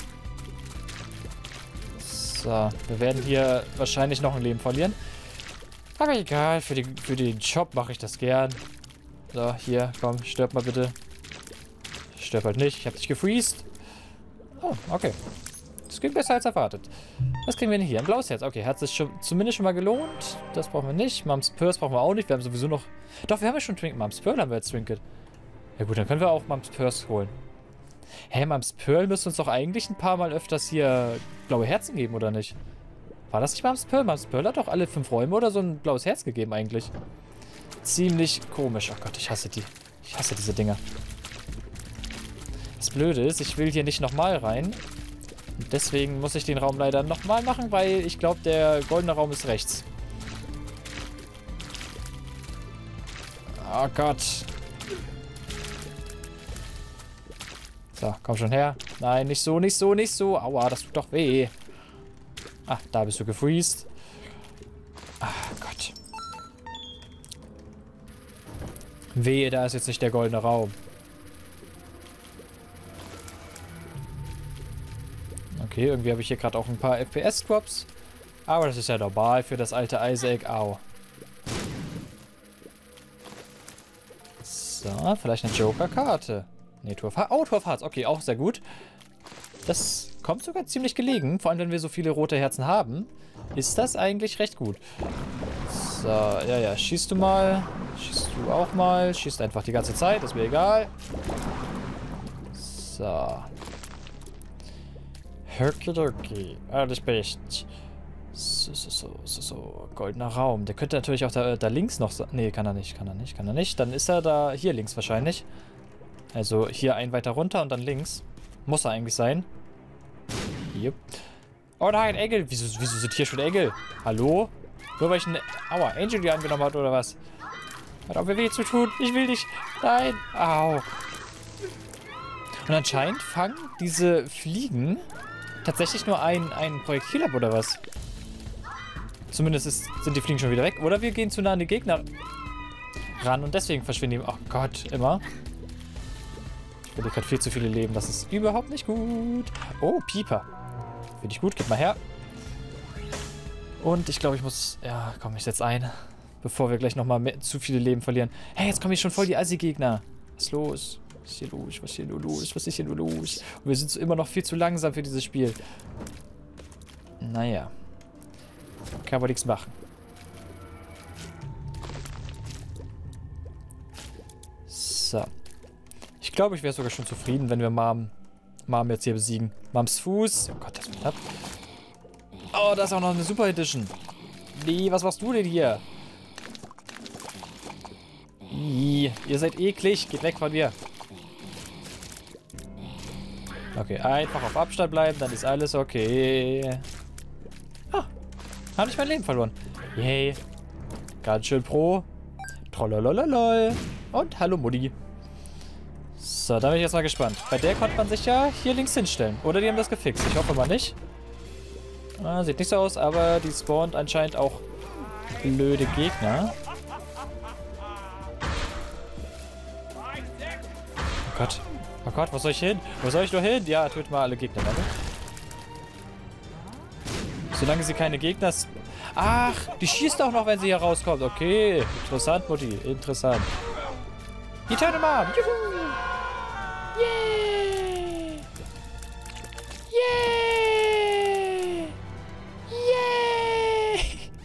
So, wir werden hier wahrscheinlich noch ein Leben verlieren. Aber egal, für, die, für den Shop mache ich das gern. So, hier, komm, stirb mal bitte. Stirb halt nicht, ich habe dich gefreezed. Oh, okay. Das ging besser als erwartet. Was kriegen wir denn hier? Ein blaues Herz. Okay, Herz ist schon, zumindest schon mal gelohnt. Das brauchen wir nicht. Mums Purse brauchen wir auch nicht. Wir haben sowieso noch... Doch, wir haben ja schon Trinket. Mums Pearl haben wir jetzt Trinket. Ja gut, dann können wir auch Mums Purse holen. Hä, Mums Pearl müsste uns doch eigentlich ein paar Mal öfters hier blaue Herzen geben, oder nicht? War das nicht Mums Pearl? Mums Pearl hat doch alle fünf Räume oder so ein blaues Herz gegeben eigentlich. Ziemlich komisch. Oh Gott, ich hasse die. Ich hasse diese Dinger. Das Blöde ist, ich will hier nicht nochmal rein. Und deswegen muss ich den Raum leider nochmal machen, weil ich glaube, der goldene Raum ist rechts. Oh Gott. So, komm schon her. Nein, nicht so, nicht so, nicht so. Aua, das tut doch weh. Ah, da bist du gefreezed. Ach Gott. Wehe, da ist jetzt nicht der goldene Raum. Okay, irgendwie habe ich hier gerade auch ein paar F P S-Drops. Aber das ist ja normal für das alte Isaac. Au. So, vielleicht eine Joker-Karte. Ne, Tour of Hearts. Oh, Tour of Hearts. Okay, auch sehr gut. Das kommt sogar ziemlich gelegen. Vor allem, wenn wir so viele rote Herzen haben, ist das eigentlich recht gut. So, ja, ja. Schießt du mal. Schießt du auch mal. Schießt einfach die ganze Zeit. Ist mir egal. So. Herky-Durky. Alles best. So, so, so, so, so. Goldener Raum. Der könnte natürlich auch da, da links noch sein. Nee, kann er nicht. Kann er nicht. Kann er nicht. Dann ist er da hier links wahrscheinlich. Also hier ein weiter runter und dann links. Muss er eigentlich sein. Yep. Oh nein, Engel. Wieso, wieso sind hier schon Engel? Hallo? Nur weil ich einen... Aua, Angel die angenommen hat oder was? Hat auch mir weh zu tun. Ich will nicht. Nein. Au. Und anscheinend fangen diese Fliegen tatsächlich nur ein, ein Projektil ab oder was? Zumindest ist, sind die Fliegen schon wieder weg. Oder wir gehen zu nah an die Gegner ran und deswegen verschwinden die... Oh Gott, immer. Ich verliere gerade viel zu viele Leben. Das ist überhaupt nicht gut. Oh, Pieper. Finde ich gut. Gib mal her. Und ich glaube, ich muss... Ja, komm, ich setze ein. Bevor wir gleich nochmal zu viele Leben verlieren. Hey, jetzt kommen hier schon voll die Assi-Gegner. Was ist los? Was ist hier los? Was ist hier nur los? Was ist hier nur los? Und wir sind immer noch viel zu langsam für dieses Spiel. Naja. Kann aber nichts machen. So. Ich glaube, ich wäre sogar schon zufrieden, wenn wir Mom, Mom jetzt hier besiegen. Moms Fuß. Oh Gott, das wird knapp. Oh, da ist auch noch eine Super Edition. Nee, was machst du denn hier? Ih, ihr seid eklig. Geht weg von mir. Okay, einfach auf Abstand bleiben, dann ist alles okay. Ah, habe ich mein Leben verloren. Yay. Ganz schön pro. Trollolololol. Und hallo Mutti. So, da bin ich jetzt mal gespannt. Bei der konnte man sich ja hier links hinstellen. Oder die haben das gefixt. Ich hoffe mal nicht. Ah, sieht nicht so aus, aber die spawnt anscheinend auch blöde Gegner. Oh Gott. Oh Gott, wo soll ich hin? Wo soll ich nur hin? Ja, tötet mal alle Gegner, warte. Solange sie keine Gegner... Ach, die schießt auch noch, wenn sie hier rauskommt. Okay, interessant, Mutti. Interessant. Die Turtle Mom! Juhu! Yeah! Yeah! Yeah!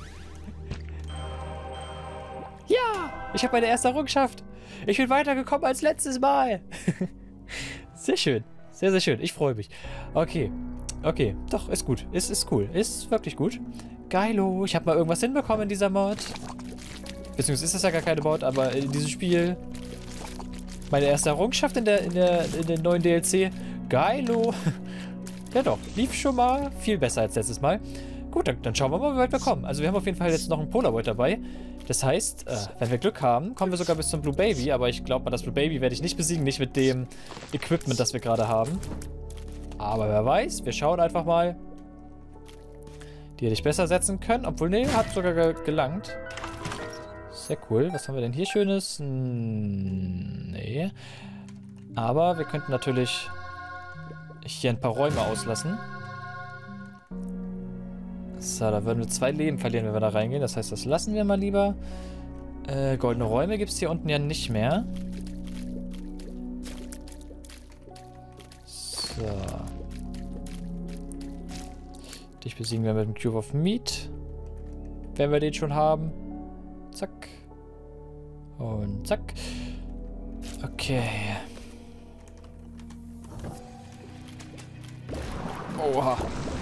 Ja! Ich habe meine erste Errungenschaft. Ich bin weitergekommen als letztes Mal. Sehr schön. Sehr, sehr schön. Ich freue mich. Okay. Okay. Doch, ist gut. Ist, ist cool. Ist wirklich gut. Geilo. Ich habe mal irgendwas hinbekommen in dieser Mod. Beziehungsweise ist das ja gar keine Mod, aber in diesem Spiel. Meine erste Errungenschaft in der, in der, in den neuen D L C. Geilo. Ja doch. Lief schon mal viel besser als letztes Mal. Gut, dann, dann schauen wir mal, wie weit wir kommen. Also wir haben auf jeden Fall jetzt noch einen Polaroid dabei. Das heißt, äh, wenn wir Glück haben, kommen wir sogar bis zum Blue Baby. Aber ich glaube mal, das Blue Baby werde ich nicht besiegen. Nicht mit dem Equipment, das wir gerade haben. Aber wer weiß, wir schauen einfach mal. Die hätte ich besser setzen können. Obwohl, nee, hat sogar ge gelangt. Sehr cool. Was haben wir denn hier Schönes? Hm, nee. Aber wir könnten natürlich hier ein paar Räume auslassen. So, da würden wir zwei Leben verlieren, wenn wir da reingehen. Das heißt, das lassen wir mal lieber. Äh, goldene Räume gibt es hier unten ja nicht mehr. So. Dich besiegen wir mit dem Cube of Meat. Wenn wir den schon haben. Zack. Und zack. Okay. Oha.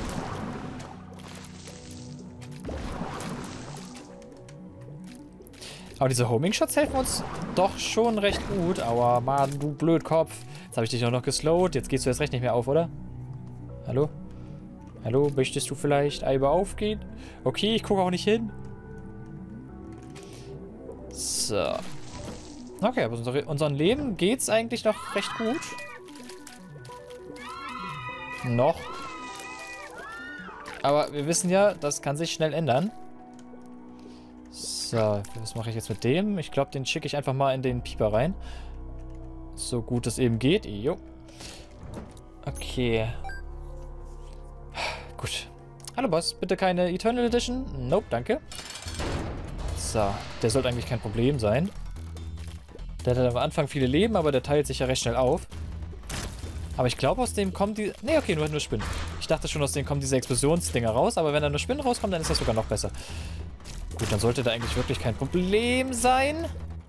Aber diese Homing-Shots helfen uns doch schon recht gut. Aua, Mann, du Blödkopf. Jetzt habe ich dich auch noch geslowt. Jetzt gehst du erst recht nicht mehr auf, oder? Hallo? Hallo, möchtest du vielleicht einmal aufgehen? Okay, ich gucke auch nicht hin. So. Okay, aber unser, unserem Leben geht's eigentlich noch recht gut. Noch. Aber wir wissen ja, das kann sich schnell ändern. So, was mache ich jetzt mit dem? Ich glaube, den schicke ich einfach mal in den Pieper rein. So gut es eben geht. Jo. Okay. Gut. Hallo Boss, bitte keine Eternal Edition? Nope, danke. So, der sollte eigentlich kein Problem sein. Der hat am Anfang viele Leben, aber der teilt sich ja recht schnell auf. Aber ich glaube, aus dem kommen die... Ne, okay, nur, nur Spinnen. Ich dachte schon, aus denen kommen diese Explosionsdinger raus, aber wenn da nur Spinnen rauskommen, dann ist das sogar noch besser. Gut, dann sollte da eigentlich wirklich kein Problem sein.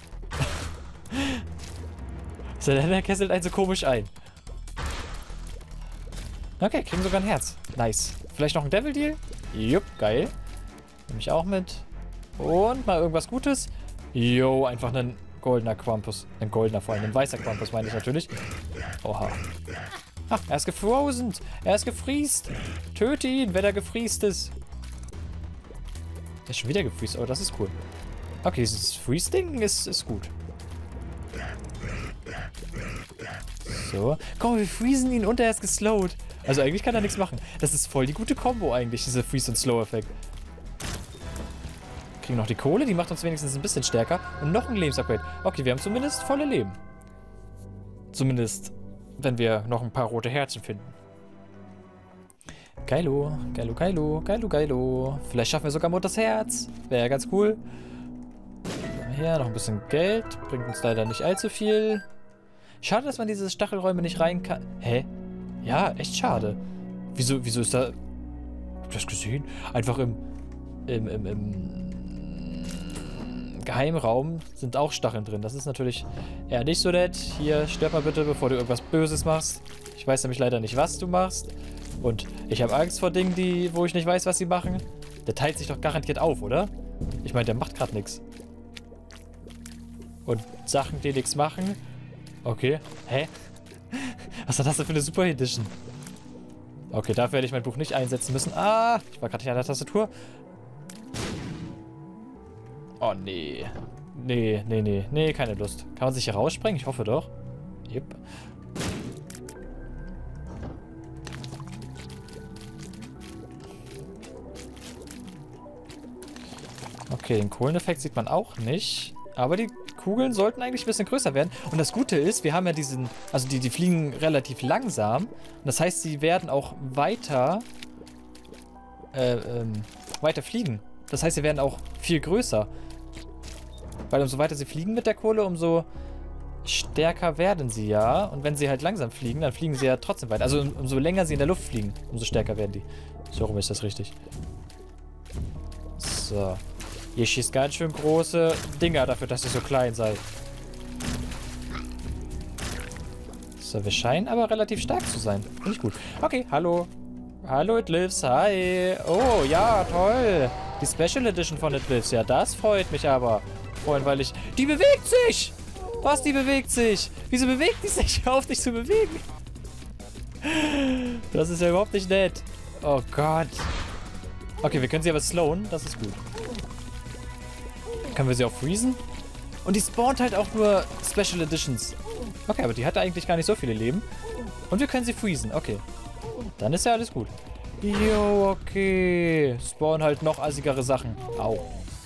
So, der kesselt einen so komisch ein. Okay, kriegen sogar ein Herz. Nice. Vielleicht noch ein Devil Deal? Jupp, geil. Nehme ich auch mit. Und mal irgendwas Gutes. Jo, einfach einen goldener Quampus. Ein goldener vor allem. Ein weißer Quampus meine ich natürlich. Oha. Ah, er ist gefrozen. Er ist gefriest. Töte ihn, wenn er gefriest ist. Er ist schon wieder gefriest. Oh, das ist cool. Okay, dieses Freeze-Ding ist, ist gut. So. Komm, wir freezen ihn und er ist geslowt. Also eigentlich kann er nichts machen. Das ist voll die gute Kombo eigentlich, dieser Freeze- und Slow-Effekt. Kriegen noch die Kohle, die macht uns wenigstens ein bisschen stärker. Und noch ein Lebensupgrade. Okay, wir haben zumindest volle Leben. Zumindest, wenn wir noch ein paar rote Herzen finden. Geilo, geilo, geilo, geilo, geilo. Vielleicht schaffen wir sogar Mutters Herz. Wäre ja ganz cool. Hier noch ein bisschen Geld. Bringt uns leider nicht allzu viel. Schade, dass man diese Stachelräume nicht rein kann. Hä? Ja, echt schade. Wieso, wieso ist da... Habt ihr das gesehen? Einfach im... Im, im, im... Geheimraum sind auch Stacheln drin. Das ist natürlich eher nicht so nett. Hier, stirb mal bitte, bevor du irgendwas Böses machst. Ich weiß nämlich leider nicht, was du machst. Und ich habe Angst vor Dingen, die, wo ich nicht weiß, was sie machen. Der teilt sich doch garantiert auf, oder? Ich meine, der macht gerade nichts. Und Sachen, die nichts machen. Okay. Hä? Was hat das denn für eine Super Edition? Okay, dafür werde ich mein Buch nicht einsetzen müssen. Ah, ich war gerade nicht an der Tastatur. Oh, nee. Nee, nee, nee. Nee, keine Lust. Kann man sich hier raussprengen? Ich hoffe doch. Yep. Okay, den Kohleneffekt sieht man auch nicht. Aber die Kugeln sollten eigentlich ein bisschen größer werden. Und das Gute ist, wir haben ja diesen... Also die, die fliegen relativ langsam. Und das heißt, sie werden auch weiter... Äh, ähm... weiter fliegen. Das heißt, sie werden auch viel größer. Weil umso weiter sie fliegen mit der Kohle, umso stärker werden sie ja. Und wenn sie halt langsam fliegen, dann fliegen sie ja trotzdem weiter. Also um, umso länger sie in der Luft fliegen, umso stärker werden die. So rum ist das richtig. So. Ihr schießt ganz schön große Dinger dafür, dass ihr so klein seid. So, wir scheinen aber relativ stark zu sein. Finde ich gut. Okay, hallo. Hallo, It Lives. Hi. Oh, ja, toll. Die Special Edition von It Lives. Ja, das freut mich aber. Freuen, weil ich... Die bewegt sich! Was, die bewegt sich? Wieso bewegt die sich? Hör auf, dich zu bewegen. Das ist ja überhaupt nicht nett. Oh Gott. Okay, wir können sie aber slowen. Das ist gut. Können wir sie auch freezen? Und die spawnt halt auch nur Special Editions. Okay, aber die hatte eigentlich gar nicht so viele Leben. Und wir können sie freezen. Okay. Dann ist ja alles gut. Jo, okay. Spawnen halt noch assigere Sachen. Au.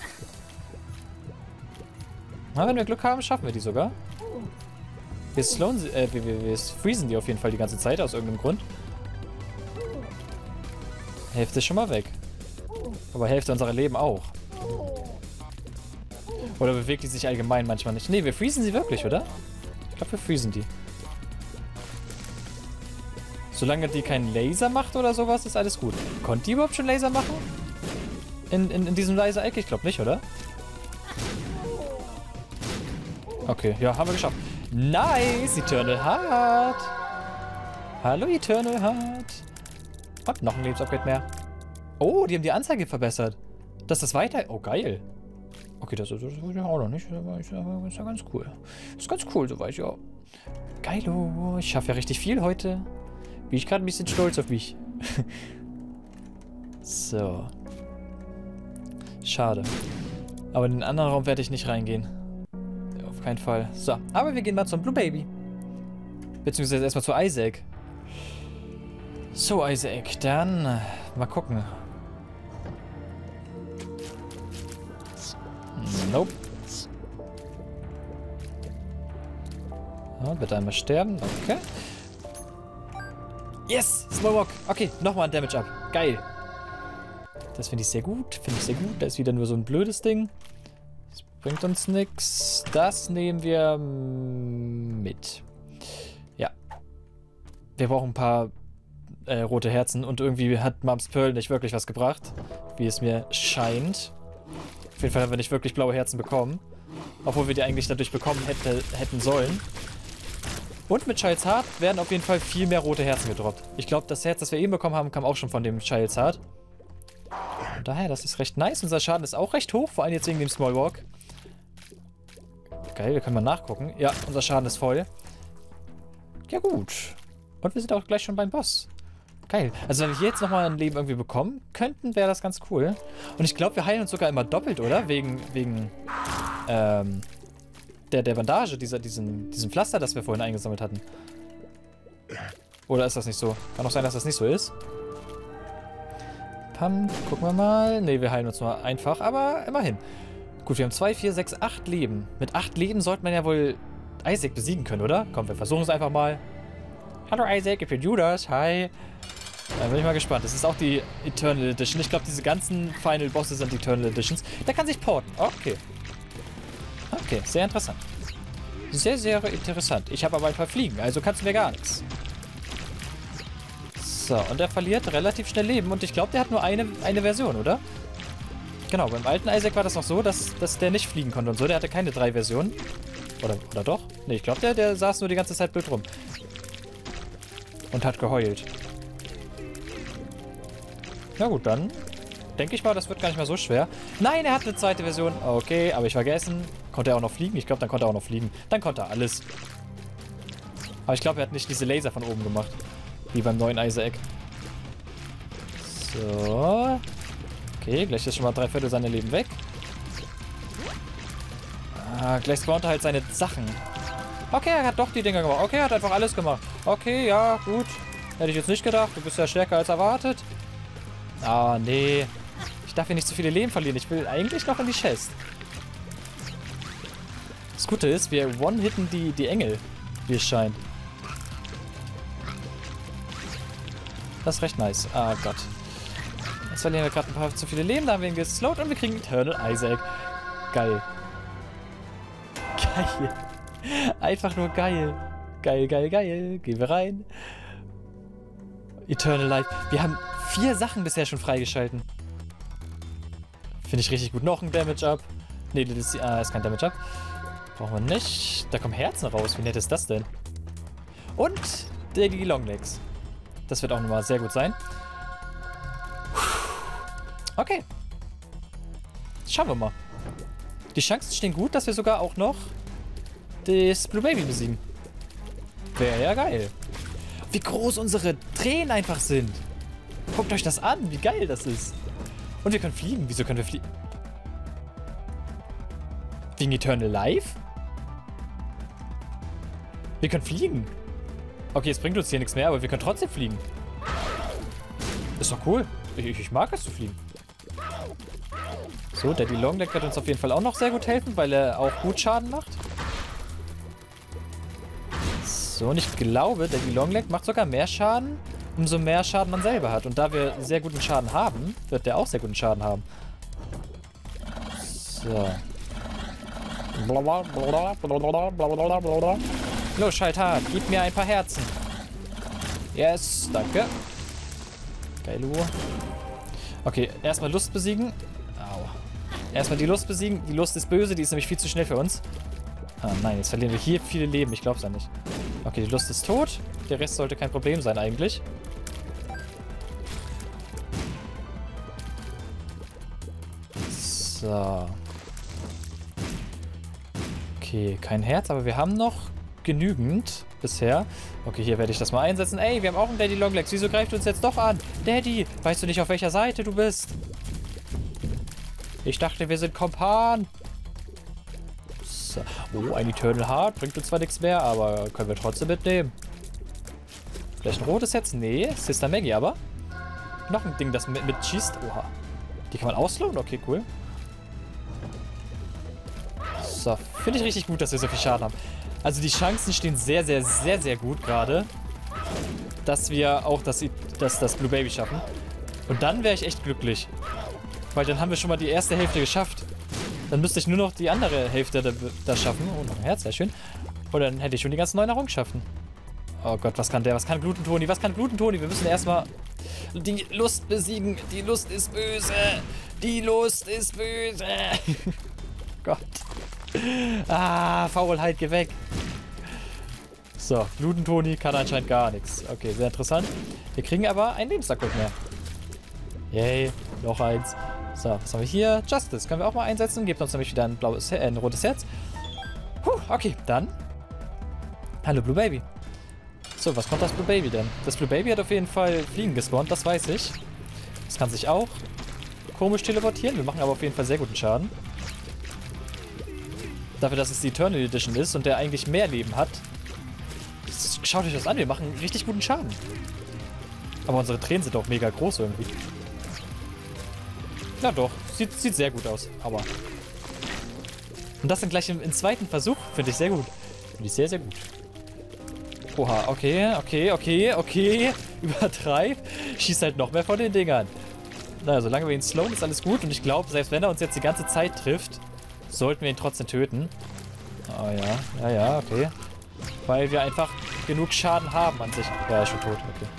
Na, wenn wir Glück haben, schaffen wir die sogar. Wir slowen sie, äh, wir, wir, wir freezen die auf jeden Fall die ganze Zeit, aus irgendeinem Grund. Hälfte ist schon mal weg. Aber Hälfte unserer Leben auch. Oder bewegt die sich allgemein manchmal nicht? Ne, wir freezen sie wirklich, oder? Ich glaube, wir freezen die. Solange die keinen Laser macht oder sowas, ist alles gut. Konnte die überhaupt schon Laser machen? In, in, in diesem Laser-Eck? Ich glaube nicht, oder? Okay, ja, haben wir geschafft. Nice! Eternal Heart! Hallo, Eternal Heart! Und noch ein Lebensupgrade mehr. Oh, die haben die Anzeige verbessert. Dass das weiter... Oh, geil. Okay, das, das, das wusste ich auch noch nicht. Das ist ja, ist ja ganz cool. Das ist ganz cool soweit, ja. Geilo. Ich schaffe ja richtig viel heute. Bin ich gerade ein bisschen stolz auf mich. So. Schade. Aber in den anderen Raum werde ich nicht reingehen. Auf keinen Fall. So, aber wir gehen mal zum Blue Baby. Beziehungsweise erstmal zu Isaac. So, Isaac, dann mal gucken. Nope. Ja, bitte einmal sterben. Okay. Yes! Smallwalk. Okay, nochmal ein Damage up. Geil. Das finde ich sehr gut. Finde ich sehr gut. Da ist wieder nur so ein blödes Ding. Das bringt uns nichts. Das nehmen wir mit. Ja. Wir brauchen ein paar äh, rote Herzen. Und irgendwie hat Mums Pearl nicht wirklich was gebracht. Wie es mir scheint. Auf jeden Fall haben wir nicht wirklich blaue Herzen bekommen. Obwohl wir die eigentlich dadurch bekommen hätte, hätten sollen. Und mit Child's Heart werden auf jeden Fall viel mehr rote Herzen gedroppt. Ich glaube, das Herz, das wir eben bekommen haben, kam auch schon von dem Child's Heart. Und daher, das ist recht nice. Unser Schaden ist auch recht hoch, vor allem jetzt wegen dem Small Walk. Geil, wir können mal nachgucken. Ja, unser Schaden ist voll. Ja gut. Und wir sind auch gleich schon beim Boss. Geil. Also wenn wir hier jetzt nochmal ein Leben irgendwie bekommen könnten, wäre das ganz cool. Und ich glaube, wir heilen uns sogar immer doppelt, oder? Wegen, wegen, ähm, der, der Bandage, dieser, diesen, diesen Pflaster, das wir vorhin eingesammelt hatten. Oder ist das nicht so? Kann auch sein, dass das nicht so ist. Pam, gucken wir mal. Ne, wir heilen uns nur einfach, aber immerhin. Gut, wir haben zwei, vier, sechs, acht Leben. Mit acht Leben sollte man ja wohl Isaac besiegen können, oder? Komm, wir versuchen es einfach mal. Hallo Isaac, ich bin Judas. Hi. Da bin ich mal gespannt. Das ist auch die Eternal Edition. Ich glaube, diese ganzen Final Bosse sind Eternal Editions. Der kann sich porten. Okay. Okay, sehr interessant. Sehr, sehr interessant. Ich habe aber ein paar Fliegen, also kannst du mir gar nichts. So, und er verliert relativ schnell Leben. Und ich glaube, der hat nur eine, eine Version, oder? Genau, beim alten Isaac war das noch so, dass, dass der nicht fliegen konnte und so. Der hatte keine drei Versionen. Oder, oder doch? Ne, ich glaube, der, der saß nur die ganze Zeit blöd rum. Und hat geheult. Na gut, dann denke ich mal, das wird gar nicht mehr so schwer. Nein, er hat eine zweite Version. Okay, aber ich vergessen. Konnte er auch noch fliegen? Ich glaube, dann konnte er auch noch fliegen. Dann konnte er alles. Aber ich glaube, er hat nicht diese Laser von oben gemacht. Wie beim neuen Isaac. So. Okay, gleich ist schon mal drei Viertel seiner Leben weg. Ah, gleich spawnt er halt seine Sachen. Okay, er hat doch die Dinger gemacht. Okay, er hat einfach alles gemacht. Okay, ja, gut. Hätte ich jetzt nicht gedacht. Du bist ja stärker als erwartet. Ah, nee. Ich darf hier nicht zu viele Leben verlieren. Ich will eigentlich noch in die Chest. Das Gute ist, wir one-hitten die, die Engel, wie es scheint. Das ist recht nice. Ah Gott. Jetzt verlieren wir gerade ein paar zu viele Leben, da haben wir ihn geslowt und wir kriegen Eternal Isaac. Geil. Geil. Einfach nur geil. Geil, geil, geil. Gehen wir rein. Eternal Life. Wir haben vier Sachen bisher schon freigeschalten. Finde ich richtig gut. Noch ein Damage-Up. Ne, das ist, ah, ist kein Damage-Up. Brauchen wir nicht. Da kommen Herzen raus. Wie nett ist das denn? Und die Longlegs. Das wird auch nochmal sehr gut sein. Okay. Schauen wir mal. Die Chancen stehen gut, dass wir sogar auch noch das Blue Baby besiegen. Wäre ja geil. Wie groß unsere Tränen einfach sind. Guckt euch das an, wie geil das ist. Und wir können fliegen. Wieso können wir fliegen? Wegen Eternal Life? Wir können fliegen. Okay, es bringt uns hier nichts mehr, aber wir können trotzdem fliegen. Ist doch cool. Ich, ich mag es zu fliegen. So, Daddy Longleg wird uns auf jeden Fall auch noch sehr gut helfen, weil er auch gut Schaden macht. So, und ich glaube, Daddy Longleg macht sogar mehr Schaden, umso mehr Schaden man selber hat. Und da wir sehr guten Schaden haben, wird der auch sehr guten Schaden haben. So. Los, Schalthart, gib mir ein paar Herzen. Yes, danke. Geile Uhr. Okay, erstmal Lust besiegen. Au. Erstmal die Lust besiegen. Die Lust ist böse, die ist nämlich viel zu schnell für uns. Ah nein, jetzt verlieren wir hier viele Leben. Ich glaub's ja nicht. Okay, die Lust ist tot. Der Rest sollte kein Problem sein eigentlich. So. Okay, kein Herz, aber wir haben noch genügend bisher. Okay, hier werde ich das mal einsetzen. Ey, wir haben auch einen Daddy Longlegs. Wieso greift uns jetzt doch an? Daddy, weißt du nicht, auf welcher Seite du bist? Ich dachte, wir sind Kompan. So. Oh, ein Eternal Heart. Bringt uns zwar nichts mehr, aber können wir trotzdem mitnehmen. Vielleicht ein rotes Herz? Nee, Sister Maggie aber. Noch ein Ding, das mit, mit schießt. Oha. Die kann man auslohen? Okay, cool. So, finde ich richtig gut, dass wir so viel Schaden haben. Also die Chancen stehen sehr, sehr, sehr, sehr gut gerade, dass wir auch das, das, das Blue Baby schaffen. Und dann wäre ich echt glücklich. Weil dann haben wir schon mal die erste Hälfte geschafft. Dann müsste ich nur noch die andere Hälfte da, da schaffen. Oh, noch ein Herz, sehr schön. Und dann hätte ich schon die ganzen neuen Errungenschaften. Oh Gott, was kann der? Was kann Gluten-Toni? Was kann Gluten-Toni? Wir müssen erstmal die Lust besiegen. Die Lust ist böse. Die Lust ist böse. Gott. Ah, Faulheit, geh weg. So, Gluten-Toni kann anscheinend gar nichts. Okay, sehr interessant. Wir kriegen aber einen Lebenssackgurt mehr. Yay, noch eins. So, was haben wir hier? Justice können wir auch mal einsetzen. Gibt uns nämlich wieder ein blaues, äh, ein rotes Herz. Puh, okay, dann. Hallo, Blue Baby. So, was kommt das Blue Baby denn? Das Blue Baby hat auf jeden Fall Fliegen gespawnt, das weiß ich. Das kann sich auch komisch teleportieren. Wir machen aber auf jeden Fall sehr guten Schaden. Dafür, dass es die Eternal Edition ist und der eigentlich mehr Leben hat. Schaut euch das an, wir machen richtig guten Schaden. Aber unsere Tränen sind auch mega groß irgendwie. Na doch, sieht, sieht sehr gut aus, aber... Und das dann gleich im, im zweiten Versuch, finde ich sehr gut. Finde ich sehr, sehr gut. Oha, okay, okay, okay, okay. Übertreib. Schießt halt noch mehr von den Dingern. Naja, solange wir ihn slowen, ist alles gut. Und ich glaube, selbst wenn er uns jetzt die ganze Zeit trifft, sollten wir ihn trotzdem töten. Ah ja, ja, ja, okay. Weil wir einfach genug Schaden haben an sich. Ja, er ist schon tot, okay.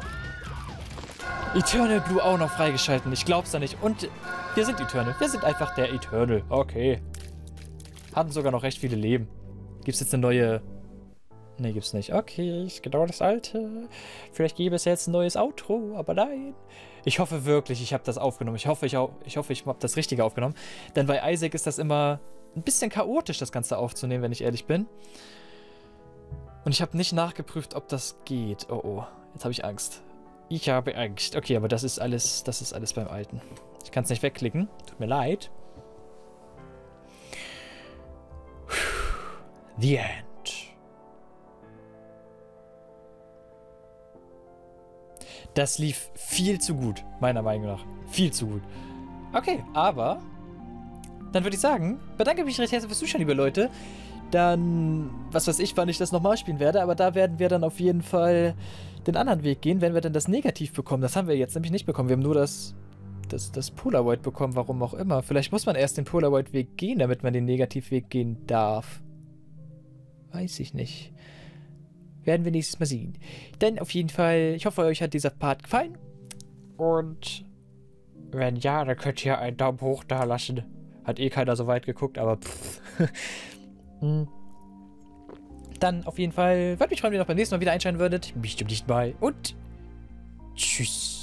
Eternal Blue auch noch freigeschalten. Ich glaub's da nicht. Und wir sind Eternal. Wir sind einfach der Eternal. Okay. Hatten sogar noch recht viele Leben. Gibt's jetzt eine neue... Ne, gibt's nicht. Okay, ist genau das alte. Vielleicht gäbe es jetzt ein neues Outro, aber nein. Ich hoffe wirklich, ich habe das aufgenommen. Ich hoffe, ich, auch, ich hoffe, ich habe das Richtige aufgenommen. Denn bei Isaac ist das immer ein bisschen chaotisch, das Ganze aufzunehmen, wenn ich ehrlich bin. Und ich habe nicht nachgeprüft, ob das geht. Oh, oh. Jetzt habe ich Angst. Ich habe Angst. Okay, aber das ist alles, das ist alles beim Alten. Ich kann es nicht wegklicken. Tut mir leid. The End. Das lief viel zu gut, meiner Meinung nach. Viel zu gut. Okay, aber dann würde ich sagen, bedanke mich recht herzlich fürs Zuschauen, liebe Leute. Dann, was weiß ich, wann ich das nochmal spielen werde, aber da werden wir dann auf jeden Fall den anderen Weg gehen, wenn wir dann das Negativ bekommen. Das haben wir jetzt nämlich nicht bekommen. Wir haben nur das, das, das Polaroid bekommen, warum auch immer. Vielleicht muss man erst den Polaroid-Weg gehen, damit man den Negativweg gehen darf. Weiß ich nicht. Werden wir nächstes Mal sehen. Dann auf jeden Fall, ich hoffe, euch hat dieser Part gefallen. Und wenn ja, dann könnt ihr einen Daumen hoch da lassen. Hat eh keiner so weit geguckt, aber pff. Dann auf jeden Fall, würde mich freuen, wenn ihr noch beim nächsten Mal wieder einschalten würdet. Bestimmt nicht bei. Und tschüss.